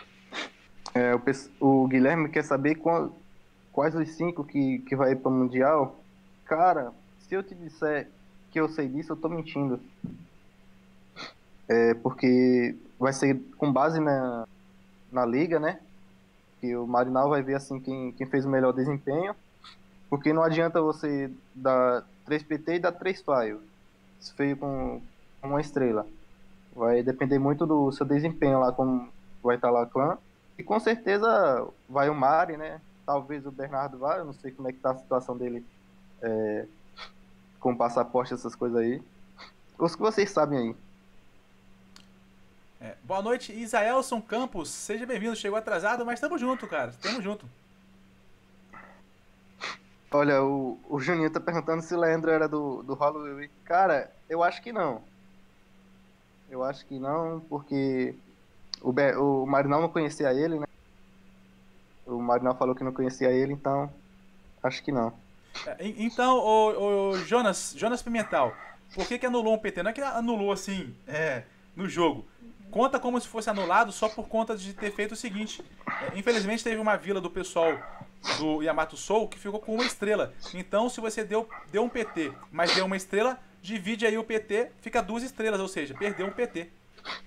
O Guilherme quer saber quais os 5 que vai ir pro Mundial. Cara, se eu te disser que eu sei disso, eu tô mentindo. Porque vai ser com base na liga, né? Que o Marinal vai ver assim quem fez o melhor desempenho. Porque não adianta você dar 3 PT e dar 3 faio. Se feio com 1 estrela. Vai depender muito do seu desempenho lá, como vai estar lá o clã. E com certeza vai o Mari, né? Talvez o Bernardo vá, eu não sei como é que tá a situação dele com passaporte, essas coisas aí. Os que vocês sabem aí. Boa noite, Isaelson Campos. Seja bem-vindo. Chegou atrasado, mas tamo junto, cara. Tamo junto. Olha, o Juninho tá perguntando se o Leandro era do Holloway. Cara, eu acho que não. Eu acho que não, porque o Marinal não conhecia ele, né? O Marinal falou que não conhecia ele, então acho que não. Então, o Jonas Pimental, por que anulou um PT? Não é que anulou assim, no jogo. Conta como se fosse anulado só por conta de ter feito o seguinte. Infelizmente teve uma vila do pessoal do Yamato Soul que ficou com 1 estrela. Então se você deu um PT, mas deu 1 estrela, divide aí o PT, fica 2 estrelas, ou seja, perdeu um PT.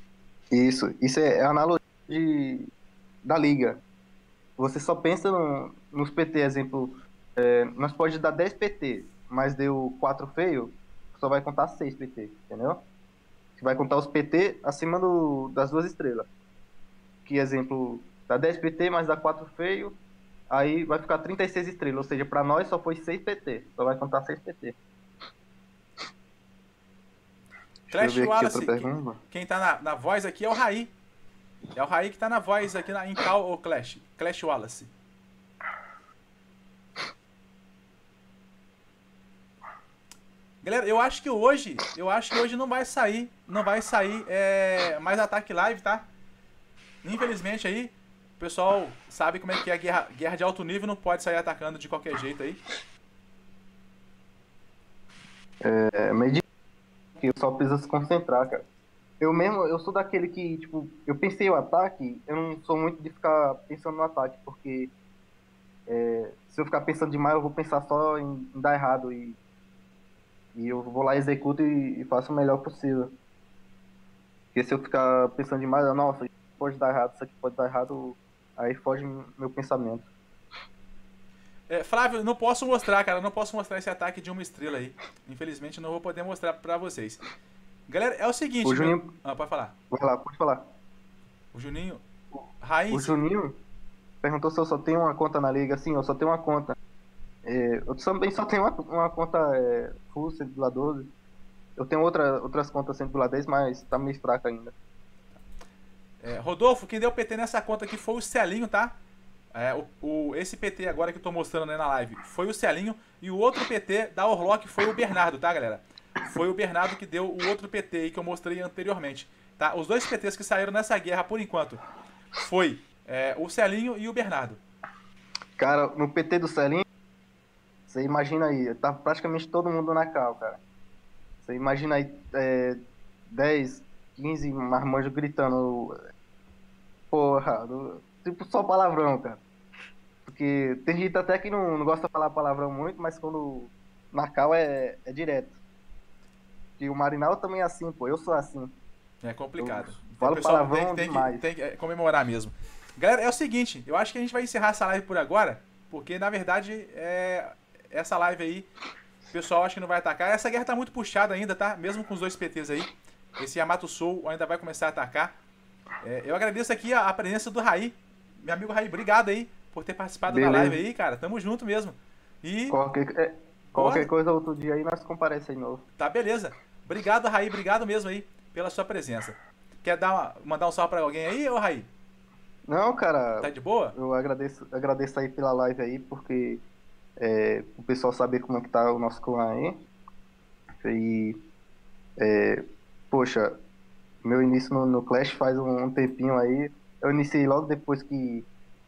Isso é a analogia da liga. Você só pensa nos PT, exemplo, nós pode dar 10 PT, mas deu 4 feio, só vai contar 6 PT, entendeu? Você vai contar os PT acima das 2 estrelas. Que exemplo, dá 10 PT, mas dá 4 feio, aí vai ficar 36 estrelas, ou seja, para nós só foi 6 PT, só vai contar 6 PT. Clash Wallace, quem tá na voz aqui é o Raí. É o Raí que tá na voz aqui em Call ou Clash. Clash Wallace. Galera, eu acho que hoje não vai sair mais ataque live, tá? Infelizmente aí, o pessoal sabe como é que é a guerra de alto nível, não pode sair atacando de qualquer jeito aí. Meio difícil, eu só preciso se concentrar, cara. Eu sou daquele que, tipo, eu pensei o ataque, eu não sou muito de ficar pensando no ataque, porque se eu ficar pensando demais, eu vou pensar só em dar errado e eu vou lá, executo e faço o melhor possível. Porque se eu ficar pensando demais, nossa, isso pode dar errado, isso aqui pode dar errado, aí foge meu pensamento. Flávio, não posso mostrar, cara, não posso mostrar esse ataque de uma estrela aí. Infelizmente não vou poder mostrar pra vocês. Galera, é o seguinte... O Juninho... pode falar. Vai lá, pode falar. O Juninho... Raiz... O Juninho perguntou se eu só tenho uma conta na liga. Sim, eu só tenho uma conta. Eu também só tenho uma conta full, 100,12. Eu tenho outras contas 100,10, mas tá meio fraca ainda. Rodolfo, quem deu PT nessa conta aqui foi o Celinho, tá? Esse PT agora que eu tô mostrando aí na live foi o Celinho. E o outro PT da Orlock foi o Bernardo, tá, galera? Foi o Bernardo que deu o outro PT aí que eu mostrei anteriormente, tá? Os dois PTs que saíram nessa guerra, por enquanto, foi o Celinho e o Bernardo. Cara, no PT do Celinho, você imagina aí, tá praticamente todo mundo na cal, cara. Você imagina aí 10, 15 marmanjos gritando, porra, tipo só palavrão, cara. Porque tem gente até que não gosta de falar palavrão muito, mas quando na cal é direto. E o Marinal também é assim, pô. Eu sou assim. É complicado. Falo palavrão demais. Tem que comemorar mesmo. Galera, é o seguinte. Eu acho que a gente vai encerrar essa live por agora. Porque, na verdade, essa live aí, o pessoal acha que não vai atacar. Essa guerra tá muito puxada ainda, tá? Mesmo com os dois PTs aí. Esse Yamato Soul ainda vai começar a atacar. Eu agradeço aqui a presença do Raí. Meu amigo Raí, obrigado aí por ter participado da live aí, cara. Tamo junto mesmo. E... Qualquer coisa outro dia aí nós comparece aí novo. Tá, beleza. Obrigado, Raí. Obrigado mesmo aí pela sua presença. Quer mandar um salve pra alguém aí, ô Raí? Não, cara. Tá de boa? Eu agradeço aí pela live aí, porque o pessoal saber como é que tá o nosso clã aí. E, poxa, meu início no Clash faz um tempinho aí. Eu iniciei logo depois que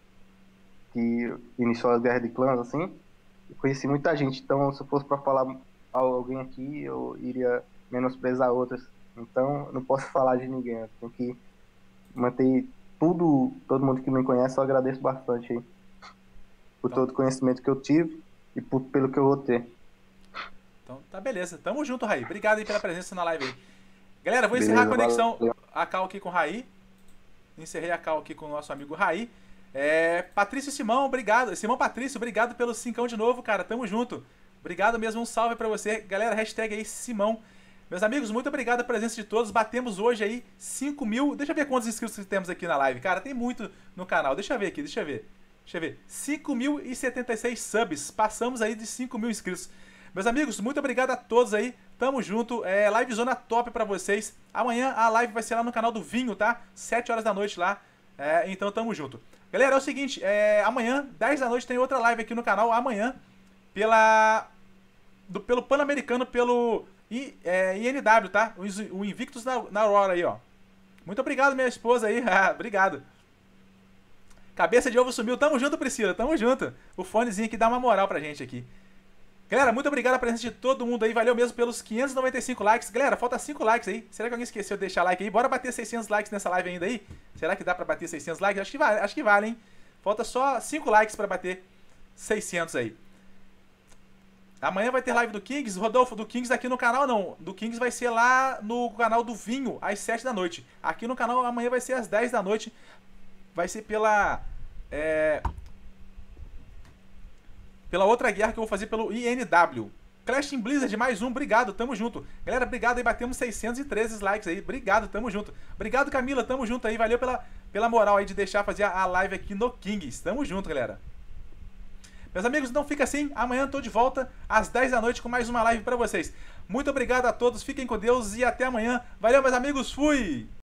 iniciou as guerras de clãs, assim. Eu conheci muita gente, então se eu fosse pra falar a alguém aqui, eu iria menosprezar outras. Então, não posso falar de ninguém. Eu tenho que manter todo mundo que me conhece, eu agradeço bastante aí. Por todo o conhecimento que eu tive e pelo que eu vou ter. Então, tá beleza. Tamo junto, Raí. Obrigado aí pela presença na live aí. Galera, vou encerrar a conexão, a call aqui com o Raí. Encerrei a call aqui com o nosso amigo Raí. Patrício Simão, obrigado. Simão Patrício, obrigado pelo 5 de novo, cara. Tamo junto. Obrigado mesmo, um salve pra você. Galera, hashtag aí Simão. Meus amigos, muito obrigado pela presença de todos. Batemos hoje aí 5 mil. Deixa eu ver quantos inscritos temos aqui na live. Cara, tem muito no canal. Deixa eu ver aqui, deixa eu ver. 5.076 subs. Passamos aí de 5 mil inscritos. Meus amigos, muito obrigado a todos aí. Tamo junto. Live zona top pra vocês. Amanhã a live vai ser lá no canal do Vinho, tá? 7 horas da noite lá. Então tamo junto. Galera, é o seguinte. Amanhã, 10 da noite, tem outra live aqui no canal. Amanhã, pelo Pan-Americano, pelo INW, tá? O Invictus na Aurora aí, ó. Muito obrigado, minha esposa aí. Obrigado. Cabeça de ovo sumiu. Tamo junto, Priscila. Tamo junto. O fonezinho aqui dá uma moral pra gente aqui. Galera, muito obrigado a presença de todo mundo aí. Valeu mesmo pelos 595 likes. Galera, falta 5 likes aí. Será que alguém esqueceu de deixar like aí? Bora bater 600 likes nessa live ainda aí? Será que dá pra bater 600 likes? Acho que vale, hein? Falta só 5 likes pra bater 600 aí. Amanhã vai ter live do Kings. Rodolfo, do Kings aqui no canal não. Do Kings vai ser lá no canal do Vinho, às 7 da noite. Aqui no canal amanhã vai ser às 10 da noite. Vai ser pela outra guerra que eu vou fazer pelo INW. Clash in Blizzard, mais um. Obrigado, tamo junto. Galera, obrigado aí. Batemos 613 likes aí. Obrigado, tamo junto. Obrigado, Camila. Tamo junto aí. Valeu pela moral aí de deixar fazer a live aqui no Kings. Tamo junto, galera. Meus amigos, então fica assim. Amanhã eu tô de volta às 10 da noite com mais uma live pra vocês. Muito obrigado a todos. Fiquem com Deus e até amanhã. Valeu, meus amigos. Fui!